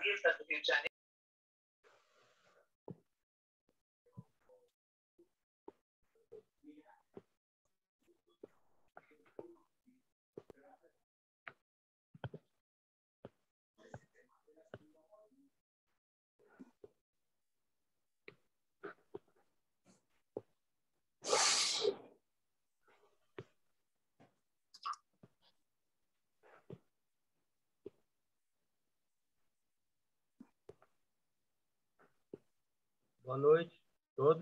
Marista do Rio de Janeiro. Boa noite a todos.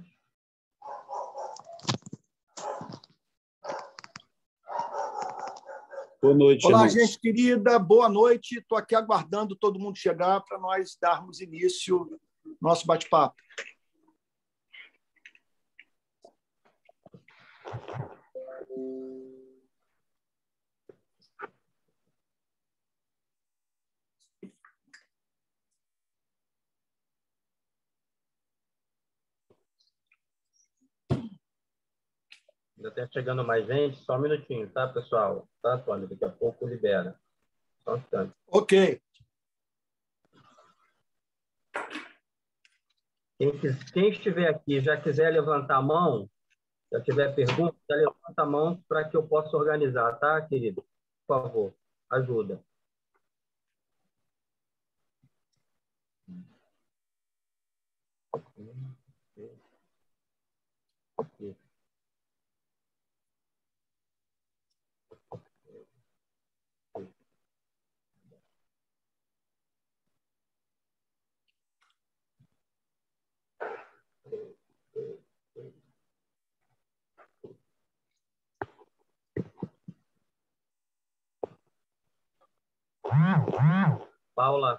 Boa noite, olá, irmãos. gente querida, boa noite. Estou aqui aguardando todo mundo chegar para nós darmos início ao nosso bate-papo. Ainda está chegando mais gente, só um minutinho, tá, pessoal? Tá, Antônio? Daqui a pouco libera. Só um instante. Ok. Quem estiver aqui e já quiser levantar a mão, se tiver pergunta, levanta a mão para que eu possa organizar, tá, querido? Por favor, ajuda. Paula,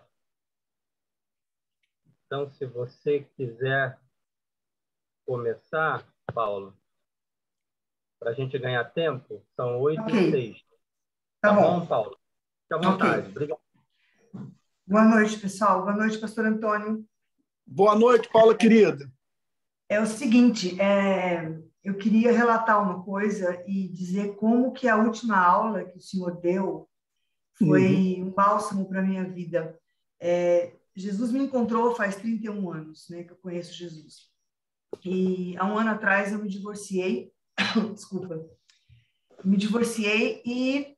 então, se você quiser começar, Paula, para a gente ganhar tempo, são 8h06. Tá bom. Paula? Fique à vontade. Ok. Obrigado. Boa noite, pessoal. Boa noite, pastor Antônio. Boa noite, Paula, querida. É o seguinte, eu queria relatar uma coisa e dizer como que a última aula que o senhor deu foi um bálsamo para a minha vida. Jesus me encontrou faz 31 anos, né, que eu conheço Jesus. E há um ano atrás eu me divorciei, desculpa, me divorciei e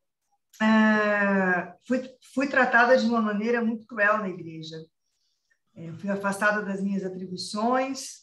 fui tratada de uma maneira muito cruel na igreja. Fui afastada das minhas atribuições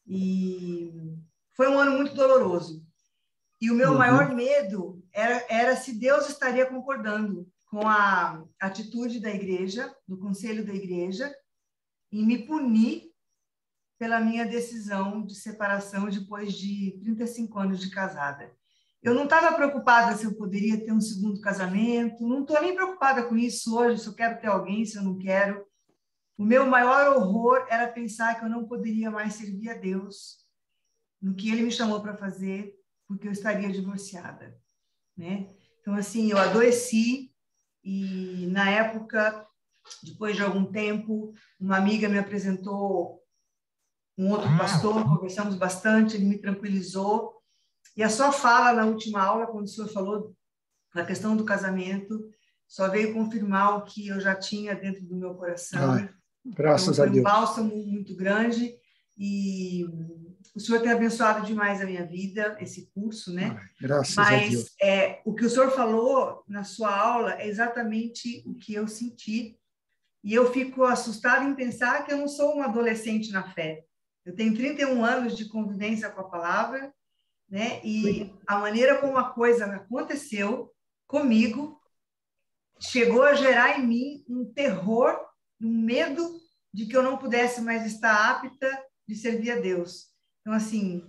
e foi um ano muito doloroso. E o meu maior medo era se Deus estaria concordando com a atitude da igreja, do conselho da igreja, em me punir pela minha decisão de separação depois de 35 anos de casada. Eu não estava preocupada se eu poderia ter um segundo casamento, não estou nem preocupada com isso hoje, se eu quero ter alguém, se eu não quero. O meu maior horror era pensar que eu não poderia mais servir a Deus no que Ele me chamou para fazer, porque eu estaria divorciada, né? Então, assim, eu adoeci e, na época, depois de algum tempo, uma amiga me apresentou um outro pastor, conversamos bastante, ele me tranquilizou. E a sua fala na última aula, quando o senhor falou da questão do casamento, só veio confirmar o que eu já tinha dentro do meu coração. Graças então, a Deus. Foi um bálsamo muito grande e o senhor tem abençoado demais a minha vida, esse curso, né? Graças a Deus. Mas o que o senhor falou na sua aula é exatamente o que eu senti. E eu fico assustada em pensar que eu não sou uma adolescente na fé. Eu tenho 31 anos de convivência com a palavra, né? E a maneira como a coisa aconteceu comigo chegou a gerar em mim um terror, um medo de que eu não pudesse mais estar apta de servir a Deus. Então, assim,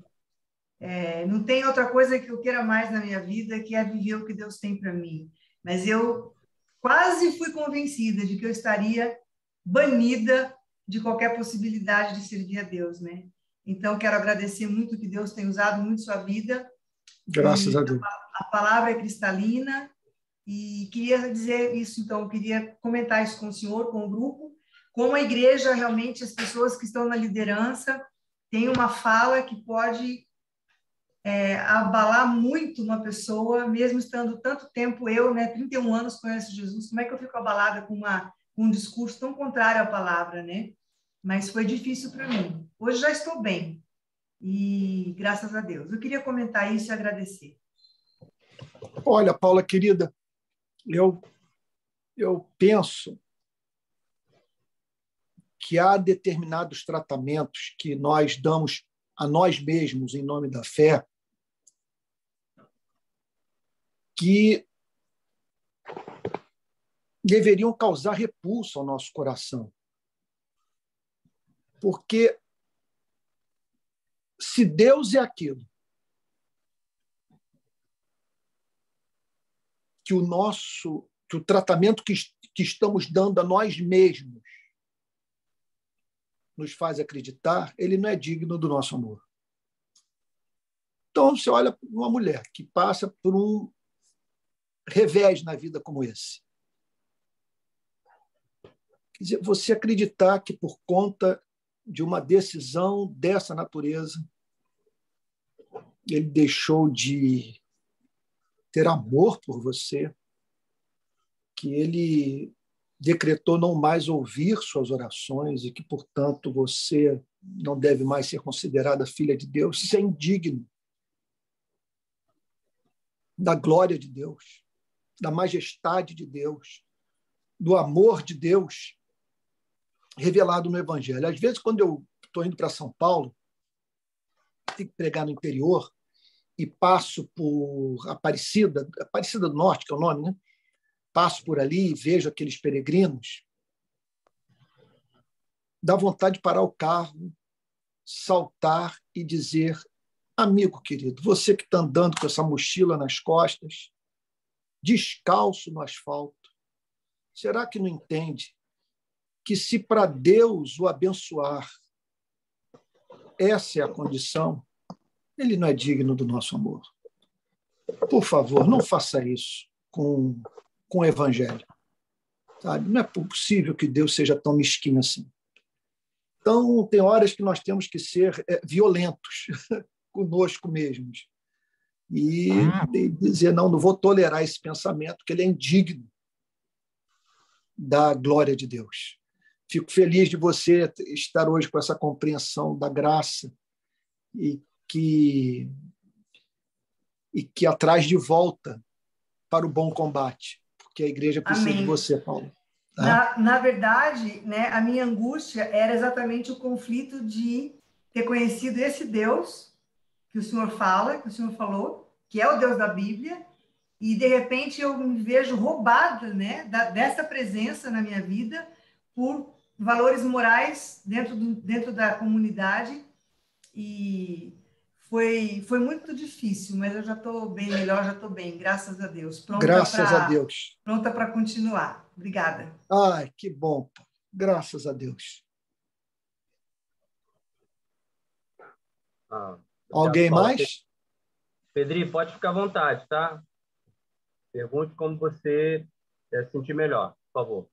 não tem outra coisa que eu queira mais na minha vida que é viver o que Deus tem para mim. Mas eu quase fui convencida de que eu estaria banida de qualquer possibilidade de servir a Deus, né? Então, quero agradecer muito que Deus tem usado muito sua vida. Graças a Deus. A palavra é cristalina e queria dizer isso, então, queria comentar isso com o senhor, com o grupo, como a igreja, realmente, as pessoas que estão na liderança têm uma fala que pode abalar muito uma pessoa, mesmo estando tanto tempo, eu, né, 31 anos conheço Jesus, como é que eu fico abalada com com um discurso tão contrário à palavra, né? Mas foi difícil para mim. Hoje já estou bem, e graças a Deus. Eu queria comentar isso e agradecer. Olha, Paula, querida, eu penso que há determinados tratamentos que nós damos a nós mesmos em nome da fé que deveriam causar repulso ao nosso coração. Porque se Deus é aquilo que o tratamento que estamos dando a nós mesmos nos faz acreditar, ele não é digno do nosso amor. Então, você olha para uma mulher que passa por um revés na vida como esse. Quer dizer, você acreditar que por conta de uma decisão dessa natureza, ele deixou de ter amor por você, que ele decretou não mais ouvir suas orações e que, portanto, você não deve mais ser considerada filha de Deus. Isso é indigno da glória de Deus, da majestade de Deus, do amor de Deus revelado no Evangelho. Às vezes, quando eu estou indo para São Paulo, tenho que pregar no interior e passo por Aparecida do Norte, que é o nome, né? Passo por ali e vejo aqueles peregrinos, dá vontade de parar o carro, saltar e dizer: amigo querido, você que está andando com essa mochila nas costas, descalço no asfalto, será que não entende que se para Deus o abençoar, essa é a condição, ele não é digno do nosso amor? Por favor, não faça isso com o Evangelho. Sabe? Não é possível que Deus seja tão mesquinho assim. Então, tem horas que nós temos que ser violentos conosco mesmos e dizer: não vou tolerar esse pensamento, que ele é indigno da glória de Deus. Fico feliz de você estar hoje com essa compreensão da graça e que atrás de volta para o bom combate, porque a igreja precisa Amém. de você, Paulo. Tá? Na verdade, né, a minha angústia era exatamente o conflito de ter conhecido esse Deus que o senhor fala, que o senhor falou, que é o Deus da Bíblia, e de repente eu me vejo roubada, né, dessa presença na minha vida por valores morais dentro da comunidade, e foi muito difícil, mas eu já estou bem melhor, já estou bem, graças a Deus. Graças a Deus. Pronta para continuar. Obrigada. Ai, que bom. Graças a Deus. Alguém mais? Pedrinho, pode ficar à vontade, tá? Pergunte como você se sentir melhor, por favor.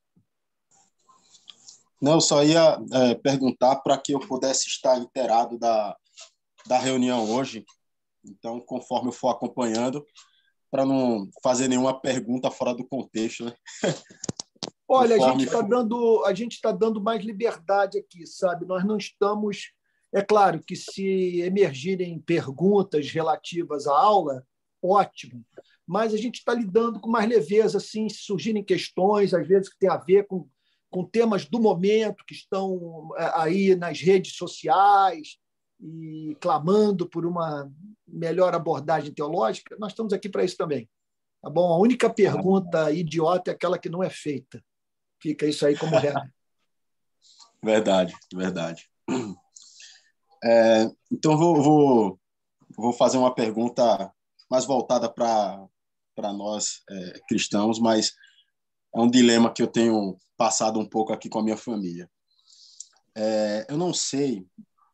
Não, eu só ia perguntar para que eu pudesse estar inteirado da reunião hoje. Então, conforme eu for acompanhando, para não fazer nenhuma pergunta fora do contexto, né? Olha, a gente está dando mais liberdade aqui, sabe? Nós não estamos... É claro que se emergirem perguntas relativas à aula, ótimo, mas a gente está lidando com mais leveza, assim, se surgirem questões, às vezes, que tem a ver com temas do momento, que estão aí nas redes sociais e clamando por uma melhor abordagem teológica, nós estamos aqui para isso também. Tá bom? A única pergunta idiota é aquela que não é feita. Fica isso aí como regra. Verdade, verdade. Então, vou fazer uma pergunta mais voltada para nós cristãos, mas é um dilema que eu tenho passado um pouco aqui com a minha família. Eu não sei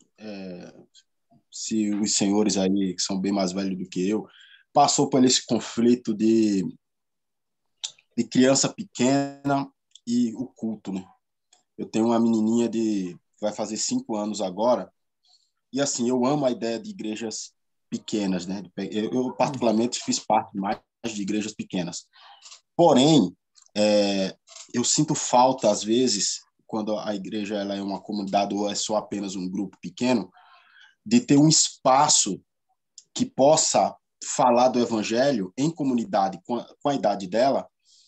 se os senhores aí, que são bem mais velhos do que eu, passou por esse conflito de criança pequena e o culto, né? Eu tenho uma menininha que vai fazer 5 anos agora, e assim, eu amo a ideia de igrejas pequenas, né? Eu particularmente fiz parte mais de igrejas pequenas. Porém, eu sinto falta, às vezes, quando a igreja ela é uma comunidade ou é só apenas um grupo pequeno, de ter um espaço que possa falar do evangelho em comunidade com a idade dela.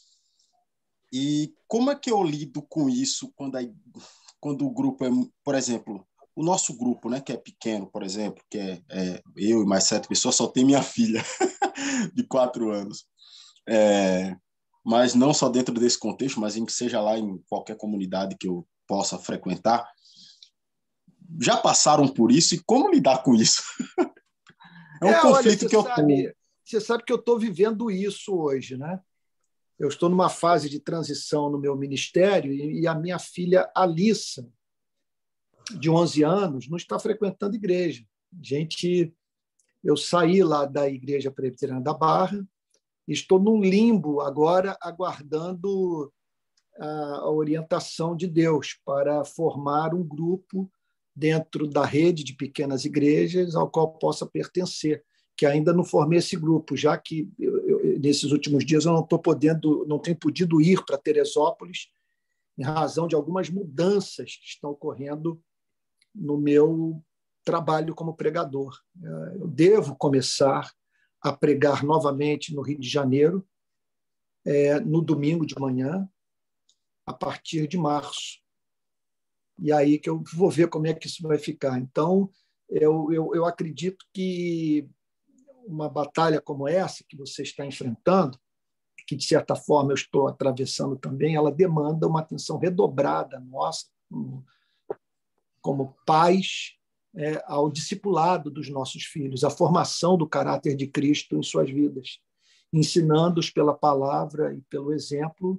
E como é que eu lido com isso quando o grupo é, por exemplo, o nosso grupo, né, que é pequeno, por exemplo, que é eu e mais 7 pessoas, só tem minha filha de 4 anos. Mas não só dentro desse contexto, mas em que seja lá em qualquer comunidade que eu possa frequentar. Já passaram por isso e como lidar com isso? É um conflito que eu tenho. Você sabe que eu estou vivendo isso hoje, né? Eu estou numa fase de transição no meu ministério e a minha filha Alissa, de 11 anos, não está frequentando igreja. Eu saí lá da Igreja Presbiteriana da Barra e estou num limbo agora, aguardando a orientação de Deus para formar um grupo dentro da rede de pequenas igrejas ao qual possa pertencer, que ainda não formei esse grupo, já que nesses últimos dias eu não tenho podido ir para Teresópolis em razão de algumas mudanças que estão ocorrendo no meu trabalho como pregador. Eu devo começar a pregar novamente no Rio de Janeiro, no domingo de manhã, a partir de março. E aí que eu vou ver como é que isso vai ficar. Então, eu acredito que uma batalha como essa que você está enfrentando, que de certa forma eu estou atravessando também, ela demanda uma atenção redobrada nossa, como pais, ao discipulado dos nossos filhos, à formação do caráter de Cristo em suas vidas, ensinando-os pela palavra e pelo exemplo,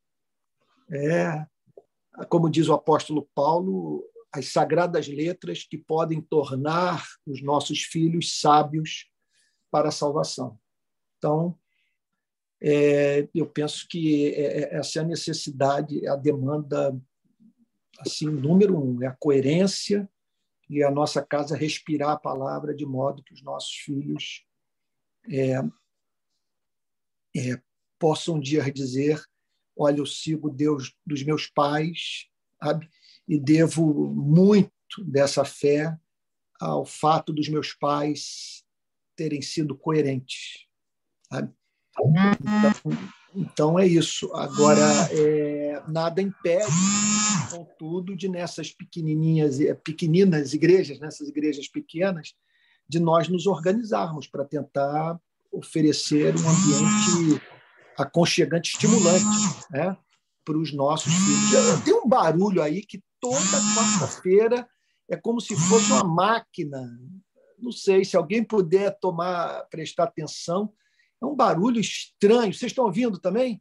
como diz o apóstolo Paulo, as sagradas letras que podem tornar os nossos filhos sábios para a salvação. Então, eu penso que essa é a necessidade, a demanda, assim, número 1, é a coerência e a nossa casa respirar a palavra de modo que os nossos filhos possam um dia dizer: olha, eu sigo Deus dos meus pais, sabe? E devo muito dessa fé ao fato dos meus pais terem sido coerentes, sabe? Então é isso. Agora, nada impede, contudo, de nessas pequeninas igrejas, nessas igrejas pequenas, de nós nos organizarmos para tentar oferecer um ambiente aconchegante, estimulante, né, para os nossos filhos. Tem um barulho aí que toda quarta-feira é como se fosse uma máquina. Não sei se alguém puder prestar atenção. É um barulho estranho. Vocês estão ouvindo também?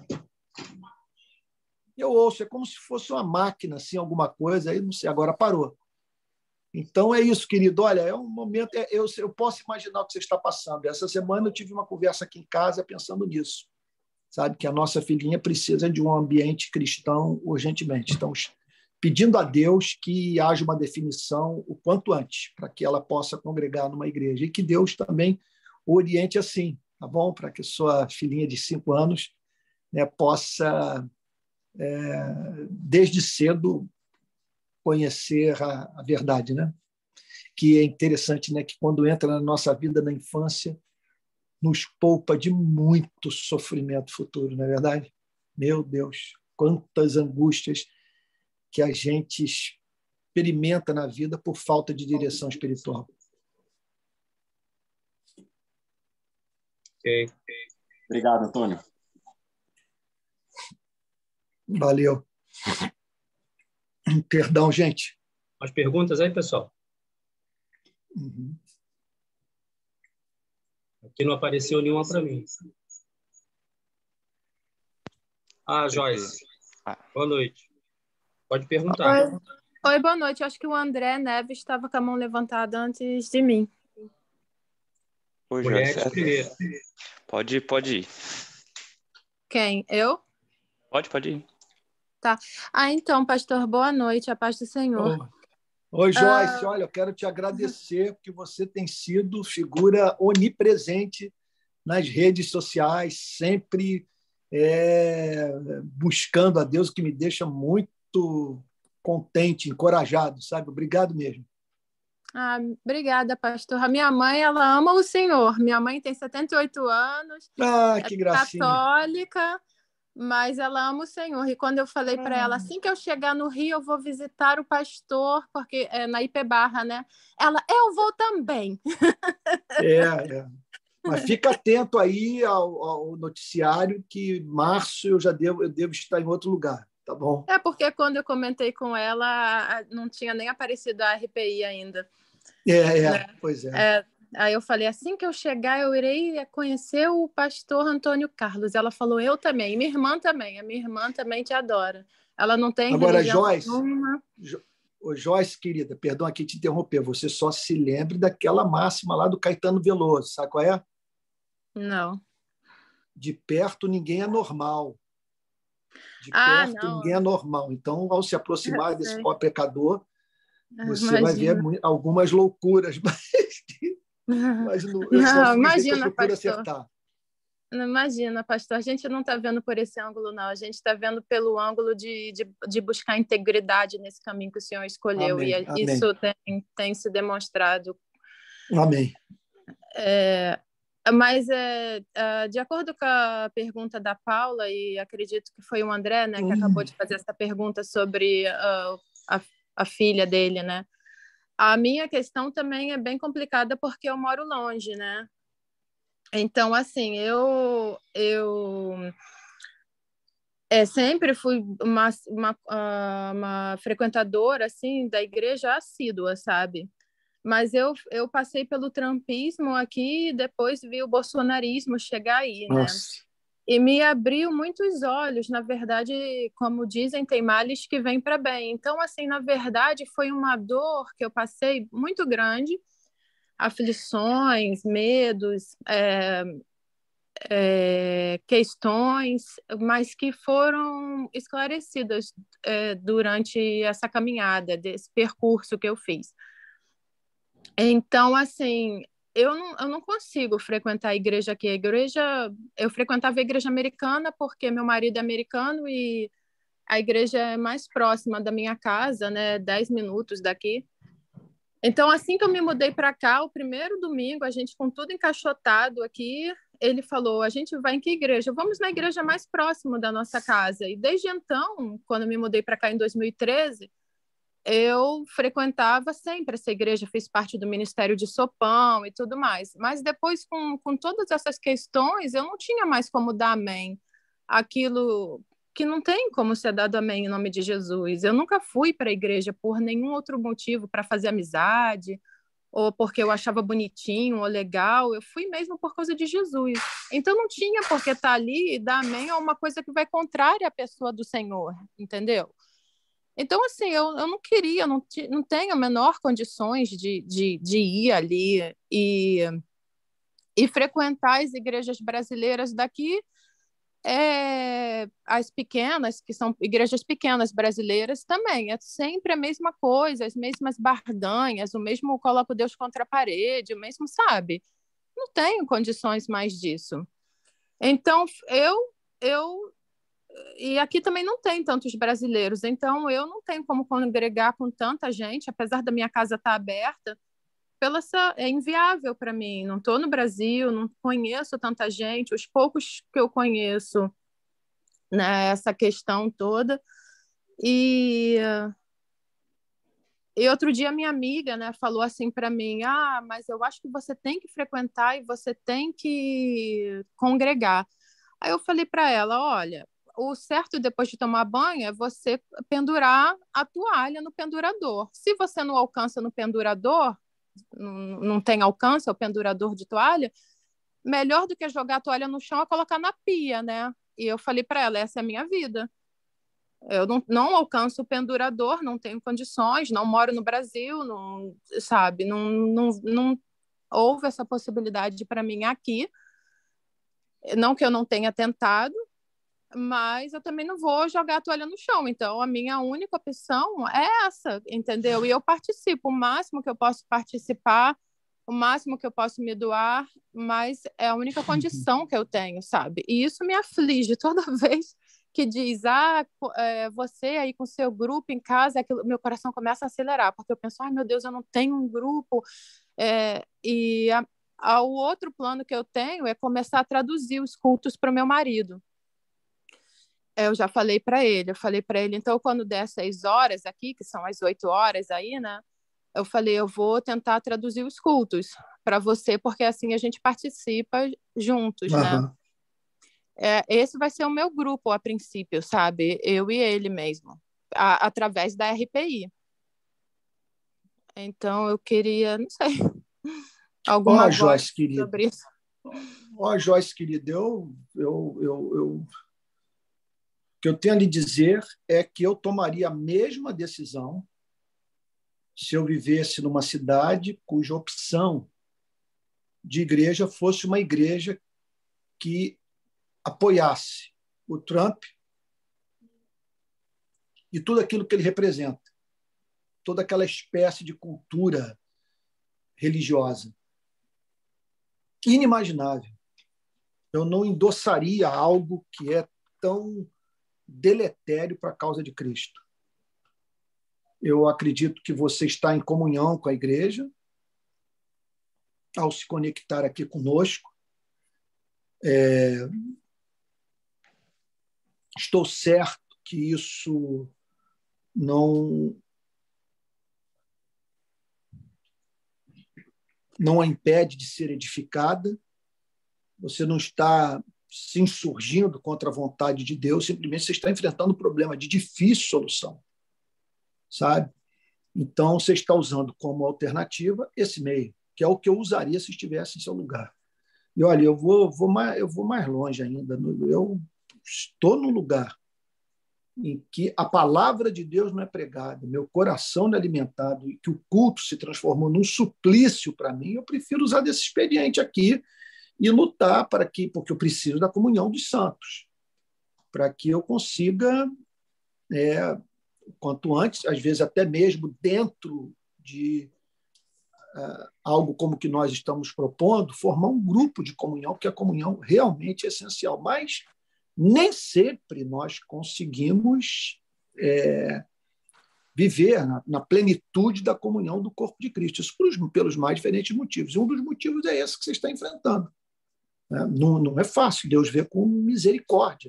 Eu ouço, é como se fosse uma máquina, assim, alguma coisa, aí não sei, agora parou. Então é isso, querido. Olha, é um momento, eu posso imaginar o que você está passando. Essa semana eu tive uma conversa aqui em casa pensando nisso. Sabe que a nossa filhinha precisa de um ambiente cristão urgentemente. Estamos pedindo a Deus que haja uma definição o quanto antes, para que ela possa congregar numa igreja. E que Deus também oriente assim, tá bom? Para que sua filhinha de 5 anos, né, possa, desde cedo, conhecer a verdade, né? Que é interessante, né, que quando entra na nossa vida na infância, nos poupa de muito sofrimento futuro, não é verdade? Meu Deus, quantas angústias que a gente experimenta na vida por falta de direção espiritual. Ok. Obrigado, Antônio. Valeu. Perdão, gente. As perguntas aí, pessoal? Uhum. Aqui não apareceu nenhuma para mim. Joyce. Boa noite. Pode perguntar. Oi, boa noite. Acho que o André Neves estava com a mão levantada antes de mim. Oi, Mulheres Joyce. primeiro. Pode ir. Quem? Eu? Pode ir. Tá. Então, pastor, boa noite. A paz do Senhor. Oi, Joyce. Olha, eu quero te agradecer porque você tem sido figura onipresente nas redes sociais, sempre buscando a Deus, o que me deixa muito contente, encorajado, sabe? Obrigado mesmo. Obrigada, pastor. A minha mãe, ela ama o Senhor. Minha mãe tem 78 anos, Que gracinha. católica, mas ela ama o Senhor. E quando eu falei para ela, assim que eu chegar no Rio, eu vou visitar o pastor, porque é na IP Barra, né? Ela, eu vou também. Mas fica atento aí ao noticiário, que março eu devo estar em outro lugar, tá bom? Porque quando eu comentei com ela, não tinha nem aparecido a RPI ainda. Né? Pois é. Aí eu falei, assim que eu chegar, eu irei conhecer o pastor Antônio Carlos. Ela falou, eu também. E minha irmã também. A minha irmã também te adora. Ela não tem Agora, religião Joyce, nenhuma. Joyce, querida, perdão aqui te interromper, você só se lembre daquela máxima lá do Caetano Veloso, sabe qual é? Não. De perto ninguém é normal. De perto não. ninguém é normal. Então, ao se aproximar desse pobre pecador, você Imagina. vai ver algumas loucuras, mas Imagina, procuro pastor. acertar. Não, imagina, pastor, a gente não está vendo por esse ângulo, não. A gente está vendo pelo ângulo de buscar integridade nesse caminho que o Senhor escolheu. Amém, E isso tem se demonstrado. Amém. Mas, de acordo com a pergunta da Paula, e acredito que foi o André, né, que acabou de fazer essa pergunta sobre a filha dele, né? A minha questão também é bem complicada porque eu moro longe, né? Então, assim, eu sempre fui uma frequentadora, assim, da igreja assídua, sabe? Mas eu passei pelo trumpismo aqui e depois vi o bolsonarismo chegar aí, né? Nossa. E me abriu muitos olhos. Na verdade, como dizem, tem males que vêm para bem. Então, assim, na verdade, foi uma dor que eu passei muito grande, aflições, medos, questões, mas que foram esclarecidas durante essa caminhada, desse percurso que eu fiz. Então, assim, eu não consigo frequentar a igreja aqui. Eu frequentava a igreja americana porque meu marido é americano e a igreja é mais próxima da minha casa, né? 10 minutos daqui. Então, assim que eu me mudei para cá, o primeiro domingo, a gente com tudo encaixotado aqui, ele falou, a gente vai em que igreja? Vamos na igreja mais próxima da nossa casa. E desde então, quando eu me mudei para cá em 2013, eu frequentava sempre essa igreja, fiz parte do Ministério de Sopão e tudo mais. Mas depois, com todas essas questões, eu não tinha mais como dar amém. Aquilo que não tem como ser dado amém em nome de Jesus. Eu nunca fui para a igreja por nenhum outro motivo, para fazer amizade, ou porque eu achava bonitinho ou legal. Eu fui mesmo por causa de Jesus. Então não tinha por que estar ali e dar amém a uma coisa que vai contrária à pessoa do Senhor, entendeu? Então, assim, eu não queria, não tenho a menor condições de ir ali e frequentar as igrejas brasileiras daqui, as pequenas, que são igrejas pequenas brasileiras também, é sempre a mesma coisa, as mesmas barganhas, o mesmo coloco Deus contra a parede, o mesmo, sabe? Não tenho condições mais disso. Então, e aqui também não tem tantos brasileiros, então eu não tenho como congregar com tanta gente, apesar da minha casa estar aberta, é inviável para mim. Não estou no Brasil, não conheço tanta gente, os poucos que eu conheço, né, essa questão toda. E outro dia minha amiga, né, falou assim para mim, mas eu acho que você tem que frequentar e você tem que congregar. Aí eu falei para ela, olha, o certo depois de tomar banho é você pendurar a toalha no pendurador. Se você não alcança no pendurador, não tem alcance ao pendurador de toalha, melhor do que jogar a toalha no chão é colocar na pia, né? E eu falei para ela, essa é a minha vida. Eu não alcanço o pendurador, não tenho condições, não moro no Brasil, não, sabe? Não houve essa possibilidade para mim aqui. Não que eu não tenha tentado, mas eu também não vou jogar a toalha no chão. Então, a minha única opção é essa, entendeu? E eu participo, o máximo que eu posso participar o máximo que eu posso me doar, mas é a única condição que eu tenho, sabe? E isso me aflige toda vez que diz, você aí com seu grupo em casa, meu coração começa a acelerar, porque eu penso, ai meu Deus, eu não tenho um grupo. O outro plano que eu tenho é começar a traduzir os cultos para o meu marido. Eu já falei para ele, então quando der 6 horas aqui, que são as 8 horas aí, né? Eu falei, eu vou tentar traduzir os cultos para você, porque assim a gente participa juntos, né? Esse vai ser o meu grupo a princípio, sabe? Eu e ele mesmo, através da RPI. Então eu queria, não sei, alguma voz Joyce, querida. sobre isso. Joyce, querida, o que eu tenho a lhe dizer é que eu tomaria a mesma decisão se eu vivesse numa cidade cuja opção de igreja fosse uma igreja que apoiasse o Trump e tudo aquilo que ele representa, toda aquela espécie de cultura religiosa. Inimaginável. Eu não endossaria algo que é tão deletério para a causa de Cristo. Eu acredito que você está em comunhão com a igreja ao se conectar aqui conosco. Estou certo que isso não a impede de ser edificada. Você não está se insurgindo contra a vontade de Deus, simplesmente você está enfrentando um problema de difícil solução, sabe? Então, você está usando como alternativa esse meio, que é o que eu usaria se estivesse em seu lugar. E, olha, eu vou mais longe ainda. Eu estou num lugar em que a palavra de Deus não é pregada, meu coração não é alimentado, e que o culto se transformou num suplício para mim, eu prefiro usar desse expediente aqui e lutar porque eu preciso da comunhão dos santos, para que eu consiga, quanto antes, às vezes até mesmo dentro de algo como que nós estamos propondo, formar um grupo de comunhão, porque a comunhão realmente é essencial, mas nem sempre nós conseguimos viver na plenitude da comunhão do corpo de Cristo, isso pelos mais diferentes motivos. E um dos motivos é esse que você está enfrentando. Não é fácil, Deus vê com misericórdia.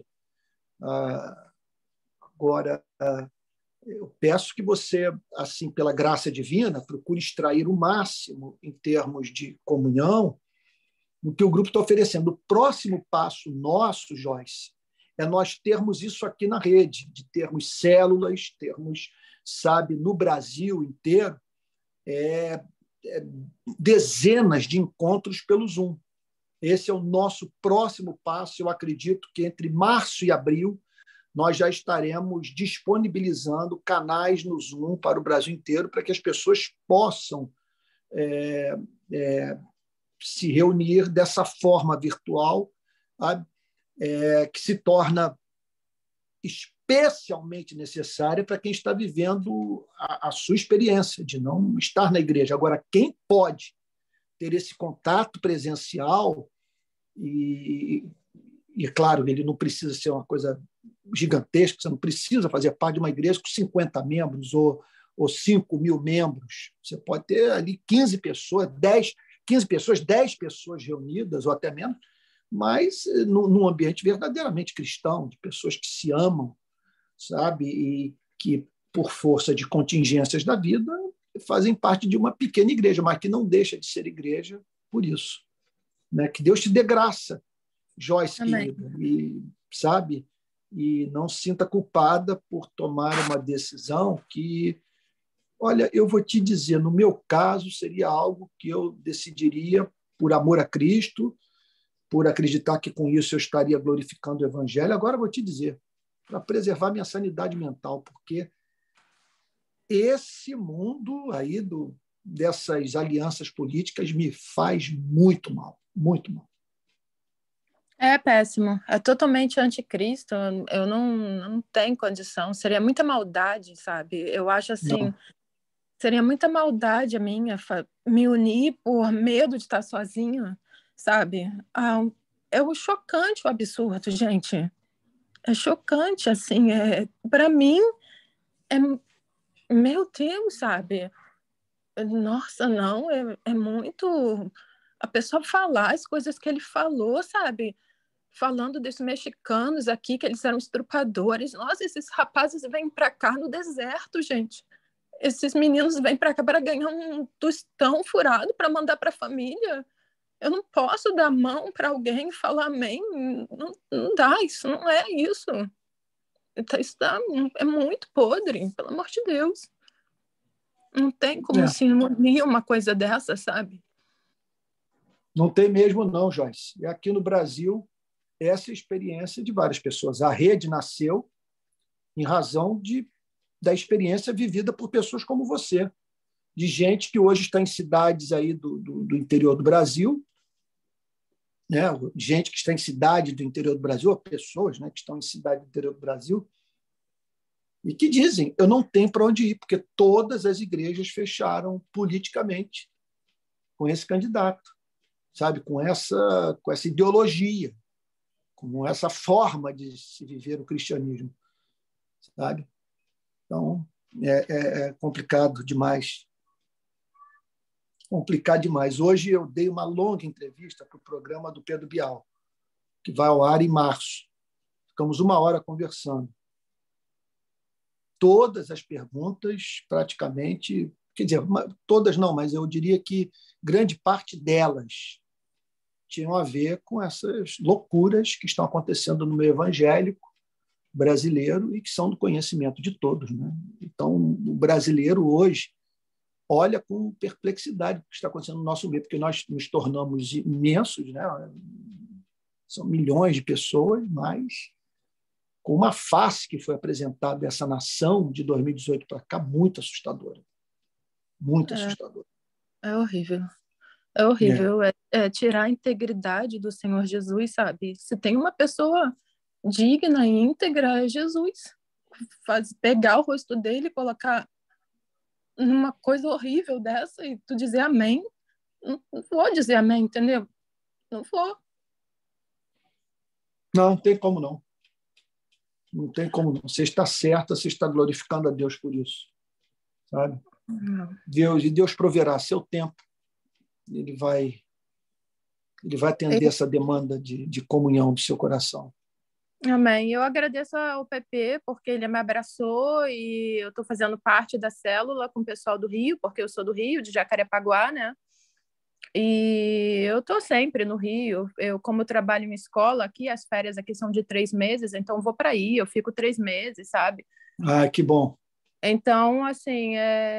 Agora, eu peço que você, assim, pela graça divina, procure extrair o máximo em termos de comunhão no que o grupo está oferecendo. O próximo passo nosso, Joyce, é nós termos isso aqui na rede, de termos células, termos, sabe, no Brasil inteiro, dezenas de encontros pelo Zoom. Esse é o nosso próximo passo. Eu acredito que entre março e abril nós já estaremos disponibilizando canais no Zoom para o Brasil inteiro para que as pessoas possam se reunir dessa forma virtual, que se torna especialmente necessária para quem está vivendo a sua experiência de não estar na igreja. Agora, quem pode ter esse contato presencial, e claro, ele não precisa ser uma coisa gigantesca, você não precisa fazer parte de uma igreja com 50 membros ou 5 mil membros. Você pode ter ali 15 pessoas, 10 pessoas reunidas, ou até menos, mas num ambiente verdadeiramente cristão, de pessoas que se amam, sabe? E que, por força de contingências da vida, fazem parte de uma pequena igreja, mas que não deixa de ser igreja por isso. Né? Que Deus te dê graça, Joyce, Amém. querida, e, sabe? E não se sinta culpada por tomar uma decisão que, olha, eu vou te dizer, no meu caso, seria algo que eu decidiria por amor a Cristo, por acreditar que com isso eu estaria glorificando o Evangelho. Agora eu vou te dizer, para preservar minha sanidade mental, porque esse mundo aí dessas alianças políticas me faz muito mal, muito mal. É péssimo, é totalmente anticristo, eu não tenho condição, seria muita maldade, sabe? Eu acho assim, Seria muita maldade a minha me unir por medo de estar sozinha, sabe? É o chocante, o absurdo, gente. É chocante, assim. Para mim, é, meu Deus, sabe? Nossa, não, é muito. A pessoa falar as coisas que ele falou, sabe? Falando desses mexicanos aqui, que eles eram estrupadores. Nossa, esses rapazes vêm para cá no deserto, gente. Esses meninos vêm para cá para ganhar um tostão furado para mandar para a família. Eu não posso dar mão para alguém e falar amém. Não, não dá, isso não é isso. É muito podre, pelo amor de Deus. Não tem como se unir uma coisa dessa, sabe? Não tem mesmo, não, Joyce. E aqui no Brasil, essa é a experiência de várias pessoas. A rede nasceu em razão da experiência vivida por pessoas como você, de gente que hoje está em cidades aí do interior do Brasil, né? Gente que está em cidade do interior do Brasil, ou pessoas, né, que estão em cidade do interior do Brasil, e que dizem, eu não tenho para onde ir, porque todas as igrejas fecharam politicamente com esse candidato, sabe? Com essa ideologia, com essa forma de se viver o cristianismo, sabe? Então, é complicado demais. Complicado demais. Hoje eu dei uma longa entrevista para o programa do Pedro Bial, que vai ao ar em março. Ficamos 1 hora conversando. Todas as perguntas, praticamente, quer dizer, todas não, mas eu diria que grande parte delas tinham a ver com essas loucuras que estão acontecendo no meio evangélico brasileiro e que são do conhecimento de todos, né? Então, o brasileiro hoje olha com perplexidade o que está acontecendo no nosso meio, porque nós nos tornamos imensos, né? São milhões de pessoas, mas com uma face que foi apresentada dessa nação de 2018 para cá, muito assustadora. Muito assustadora. É horrível. É horrível. É tirar a integridade do Senhor Jesus, sabe? Se tem uma pessoa digna e íntegra, é Jesus. Pegar o rosto dele e colocar numa coisa horrível dessa e tu dizer amém. Não vou dizer amém, entendeu? Não vou. Não tem como não. Não tem como não. Você está certa, você está glorificando a Deus por isso, sabe? Deus proverá seu tempo. Ele vai atender essa demanda de comunhão do seu coração. Amém. Eu agradeço ao PP porque ele me abraçou e eu estou fazendo parte da célula com o pessoal do Rio, porque eu sou do Rio, de Jacarepaguá, né? E eu estou sempre no Rio. Como eu trabalho em escola aqui, as férias aqui são de 3 meses, então eu vou para aí, eu fico 3 meses, sabe? Ah, que bom. Então, assim,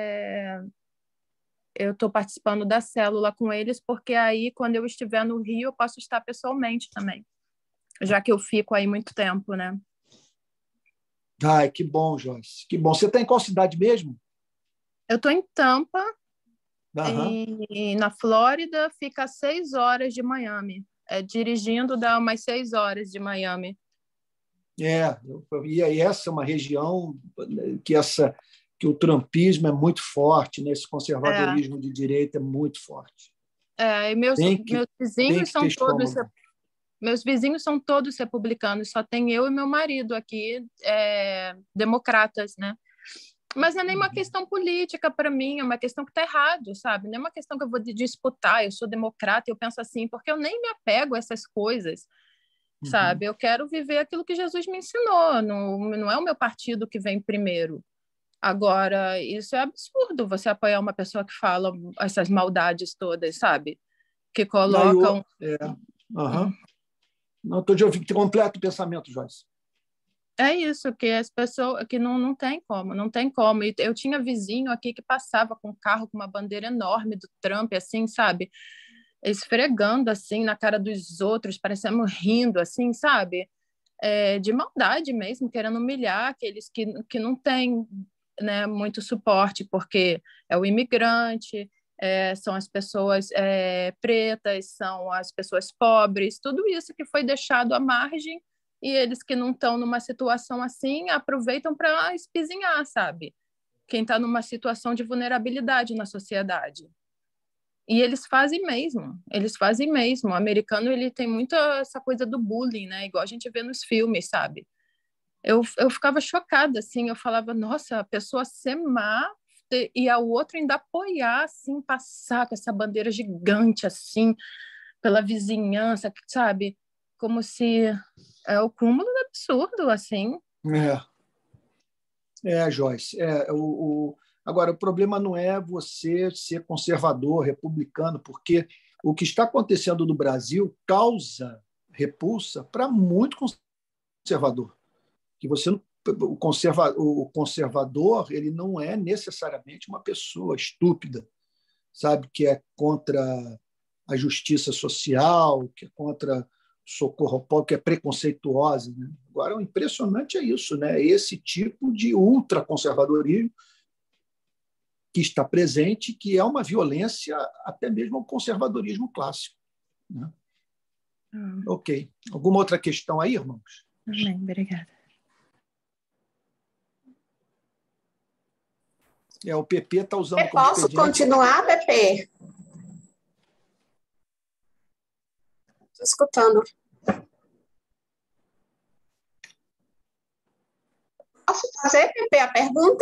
eu estou participando da célula com eles, porque aí, quando eu estiver no Rio, eu posso estar pessoalmente também, já que eu fico aí muito tempo, né? Ai, que bom, Joyce. Que bom. Você está em qual cidade mesmo? Eu estou em Tampa, Uhum. e na Flórida fica a 6 horas de Miami. Dirigindo dá umas 6 horas de Miami. E essa é uma região que o trumpismo é muito forte, né? Esse conservadorismo de direita é muito forte. E meus vizinhos são todos... Meus vizinhos são todos republicanos, só tem eu e meu marido aqui, democratas, né? Mas não é nem uma questão política para mim, é uma questão que está errado, sabe? Não é uma questão que eu vou disputar, eu sou democrata, eu penso assim, porque eu nem me apego a essas coisas, sabe? Eu quero viver aquilo que Jesus me ensinou, não é o meu partido que vem primeiro. Agora, isso é absurdo, você apoiar uma pessoa que fala essas maldades todas, sabe? Que colocam... Não, estou de ouvir, completo o pensamento, Joyce. É isso, que as pessoas que não tem como, não tem como. E eu tinha vizinho aqui que passava com um carro com uma bandeira enorme do Trump, assim, sabe? Esfregando assim na cara dos outros, parecendo rindo, assim, sabe? De maldade mesmo, querendo humilhar aqueles que não têm, né, muito suporte, porque é o imigrante, são as pessoas pretas, são as pessoas pobres, tudo isso que foi deixado à margem. E eles que não estão numa situação assim aproveitam para espizinhar, sabe? quem está numa situação de vulnerabilidade na sociedade. E eles fazem mesmo. O americano, ele tem muita essa coisa do bullying, né? Igual a gente vê nos filmes, sabe? Eu ficava chocada, assim, eu falava, nossa, a pessoa ser má e a outra ainda apoiar, assim, passar com essa bandeira gigante, assim, pela vizinhança, sabe? Como se é o cúmulo do absurdo, assim. Joyce. Agora, o problema não é você ser conservador, republicano, porque o que está acontecendo no Brasil causa repulsa para muito conservador. Que o conservador ele não é necessariamente uma pessoa estúpida, sabe, que é contra a justiça social, que é contra socorro ao pobre, que é preconceituosa, né? Agora, o impressionante é isso, né? Esse tipo de ultraconservadorismo que está presente, que é uma violência até mesmo ao conservadorismo clássico, né? Ok. Alguma outra questão aí, irmãos? Amém, obrigada. O PP está usando Eu posso continuar, PP? Estou escutando. Posso fazer, PP, a pergunta?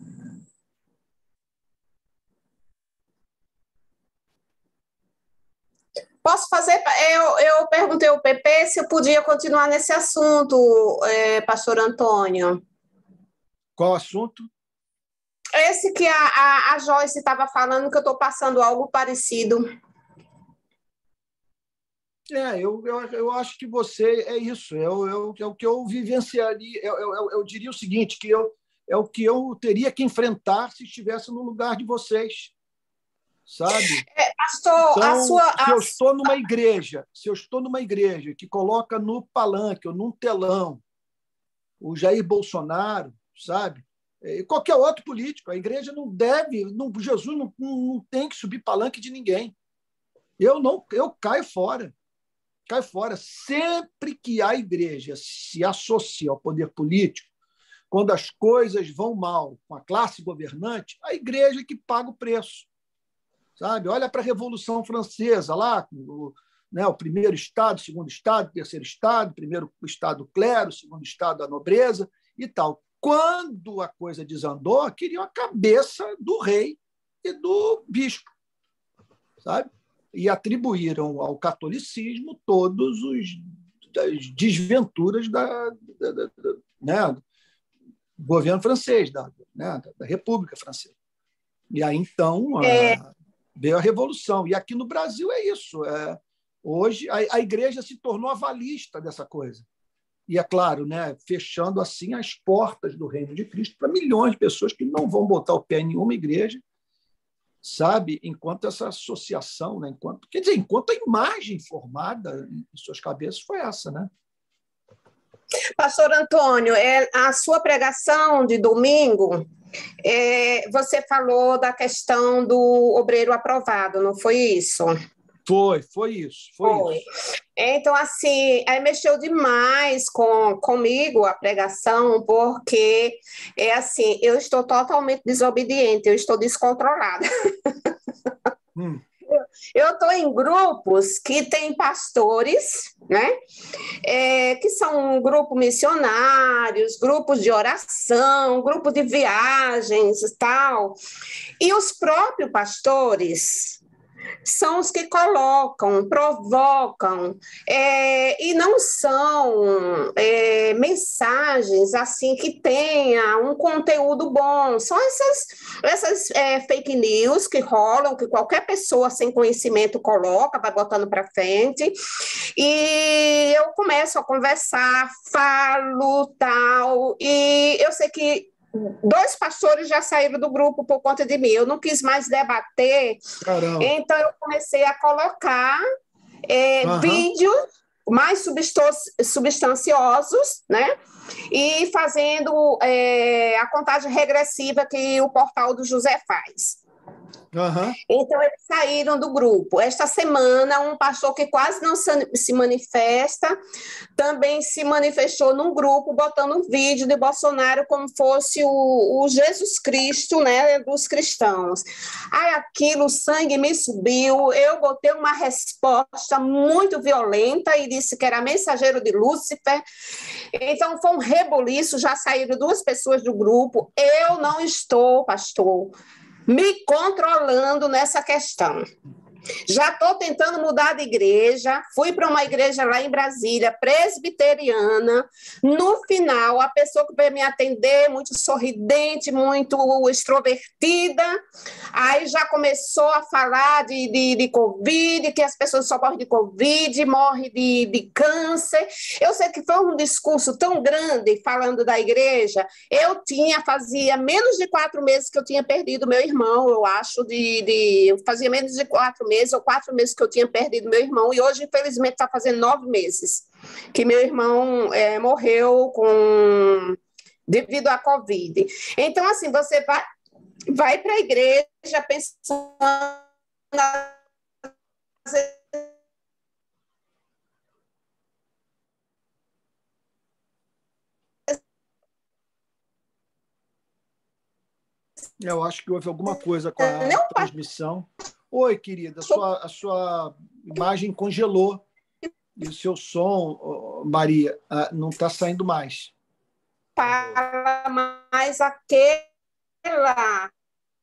Posso fazer? Eu perguntei ao PP se eu podia continuar nesse assunto, pastor Antônio. Qual assunto? Esse que a Joyce estava falando, que eu estou passando algo parecido. Eu acho que você é isso, é o que eu vivenciaria. Eu diria o seguinte, que é o que eu teria que enfrentar se estivesse no lugar de vocês, sabe? Pastor, então, se eu estou numa igreja que coloca no palanque ou num telão o Jair Bolsonaro, sabe? E qualquer outro político, a igreja não deve, Jesus não tem que subir palanque de ninguém. Eu caio fora. Cai fora. Sempre que a igreja se associa ao poder político, quando as coisas vão mal com a classe governante, a igreja é que paga o preço. Sabe? Olha para a Revolução Francesa, lá, o primeiro Estado, segundo Estado, terceiro Estado, primeiro Estado o clero, segundo Estado a nobreza e tal. Quando a coisa desandou, queriam a cabeça do rei e do bispo, sabe? E atribuíram ao catolicismo todas as desventuras do governo francês, da República Francesa. E aí, então, veio a Revolução. E aqui no Brasil é isso. Hoje, a igreja se tornou avalista dessa coisa. E, é claro, né, fechando assim as portas do reino de Cristo para milhões de pessoas que não vão botar o pé em nenhuma igreja, sabe? Enquanto essa associação, né? Enquanto a imagem formada em suas cabeças foi essa, né? Pastor Antônio, a sua pregação de domingo, você falou da questão do obreiro aprovado, não foi isso? Foi isso. Então, assim, aí mexeu demais comigo a pregação, porque assim, eu estou totalmente desobediente, eu estou descontrolada. Eu estou em grupos que tem pastores, né? Que são grupos missionários, grupos de oração, grupo de viagens e tal. E os próprios pastores são os que colocam, provocam, e não são mensagens assim que tenha um conteúdo bom. São essas fake news que rolam, que qualquer pessoa sem conhecimento coloca, vai botando para frente, e eu começo a conversar, falo, tal, e eu sei que 2 pastores já saíram do grupo por conta de mim. Eu não quis mais debater. Caramba. Então, eu comecei a colocar vídeos mais substanciosos, né? E fazendo a contagem regressiva que o portal do José faz. Uhum. Então, eles saíram do grupo. Esta semana, um pastor que quase não se manifesta, também se manifestou num grupo, botando um vídeo de Bolsonaro como fosse o Jesus Cristo, né, dos cristãos. Aí aquilo, o sangue me subiu, eu botei uma resposta muito violenta e disse que era mensageiro de Lúcifer. Então, foi um reboliço, já saíram 2 pessoas do grupo. Eu não estou, pastor, me controlando nessa questão. Já estou tentando mudar de igreja, fui para uma igreja lá em Brasília, presbiteriana. No final, a pessoa que veio me atender, muito sorridente, muito extrovertida, aí já começou a falar de Covid, que as pessoas só morrem de Covid, morrem de câncer. Eu sei que foi um discurso tão grande falando da igreja. Fazia menos de 4 meses que eu tinha perdido meu irmão, eu acho, fazia menos de 4 meses ou 4 meses que eu tinha perdido meu irmão, e hoje, infelizmente, está fazendo 9 meses que meu irmão morreu devido à Covid. Então, assim, você vai para a igreja pensando Eu acho que houve alguma coisa com a transmissão. Oi, querida, a sua imagem congelou e o seu som, Maria, não está saindo mais. Fala mais aquela.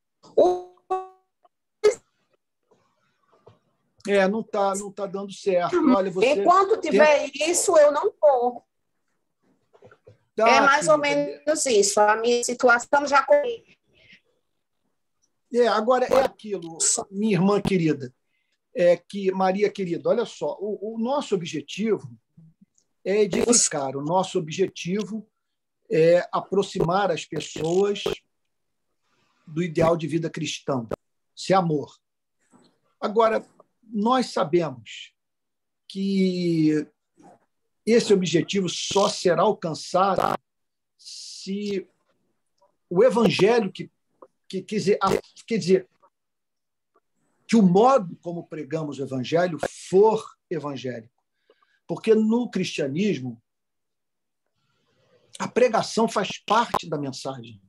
Não tá dando certo. Olha, enquanto tiver isso, eu não vou. É mais querida, ou menos isso. A minha situação já. Agora é aquilo, minha irmã querida, Maria querida, olha só, o nosso objetivo é edificar, o nosso objetivo é aproximar as pessoas do ideal de vida cristão, esse amor. Agora, nós sabemos que esse objetivo só será alcançado se o evangelho quer dizer, que o modo como pregamos o evangelho for evangélico. Porque no cristianismo, a pregação faz parte da mensagem.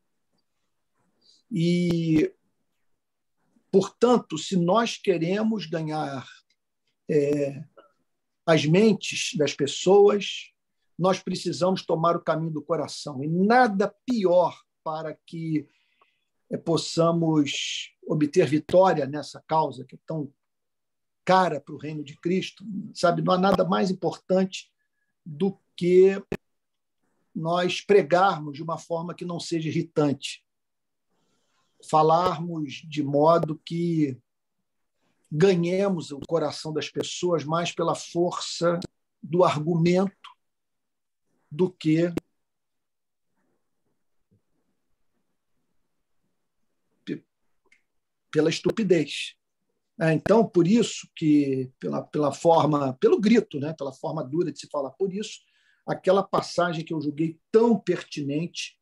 E, portanto, se nós queremos ganhar as mentes das pessoas, nós precisamos tomar o caminho do coração. E nada pior para que possamos obter vitória nessa causa que é tão cara para o reino de Cristo, sabe? Não há nada mais importante do que nós pregarmos de uma forma que não seja irritante, falarmos de modo que ganhemos o coração das pessoas mais pela força do argumento do que pela estupidez. Então, por isso que, pela forma, pelo grito, né, pela forma dura de se falar, por isso, aquela passagem que eu julguei tão pertinente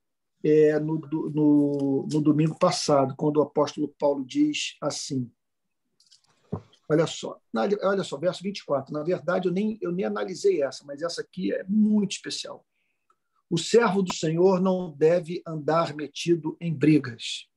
no domingo passado, quando o apóstolo Paulo diz assim, olha só, verso 24, na verdade, eu nem analisei essa, mas essa aqui é muito especial. O servo do Senhor não deve andar metido em brigas,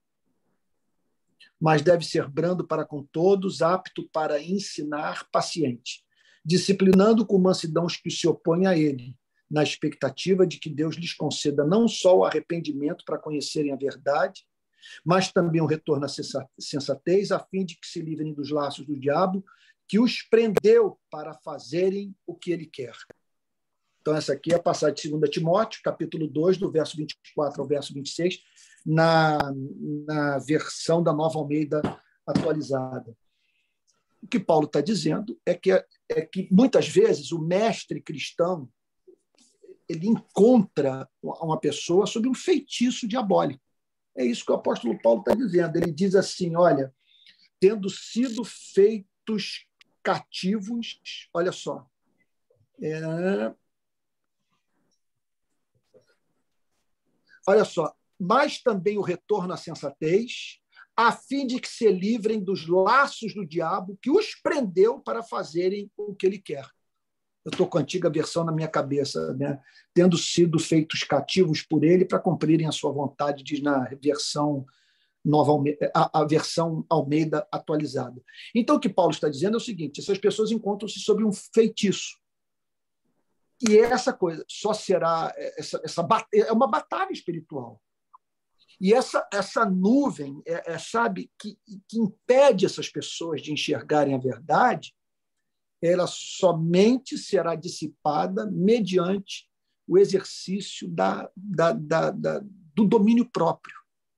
mas deve ser brando para com todos, apto para ensinar, paciente, disciplinando com mansidão os que se opõem a ele, na expectativa de que Deus lhes conceda não só o arrependimento para conhecerem a verdade, mas também o retorno à sensatez, a fim de que se livrem dos laços do diabo, que os prendeu para fazerem o que ele quer. Então, essa aqui é a passagem de 2 Timóteo, capítulo 2, do verso 24 ao verso 26, na versão da Nova Almeida atualizada. O que Paulo está dizendo é que muitas vezes o mestre cristão ele encontra uma pessoa sob um feitiço diabólico. É isso que o apóstolo Paulo está dizendo. Ele diz assim, olha, tendo sido feitos cativos, olha só, olha só, mas também o retorno à sensatez, a fim de que se livrem dos laços do diabo que os prendeu para fazerem o que ele quer. Eu estou com a antiga versão na minha cabeça, né? Tendo sido feitos cativos por ele para cumprirem a sua vontade, diz na versão nova, a versão Almeida atualizada. Então, o que Paulo está dizendo é o seguinte: essas pessoas encontram-se sob um feitiço. E essa coisa só será... é uma batalha espiritual. E essa nuvem, sabe, que impede essas pessoas de enxergarem a verdade, ela somente será dissipada mediante o exercício do domínio próprio,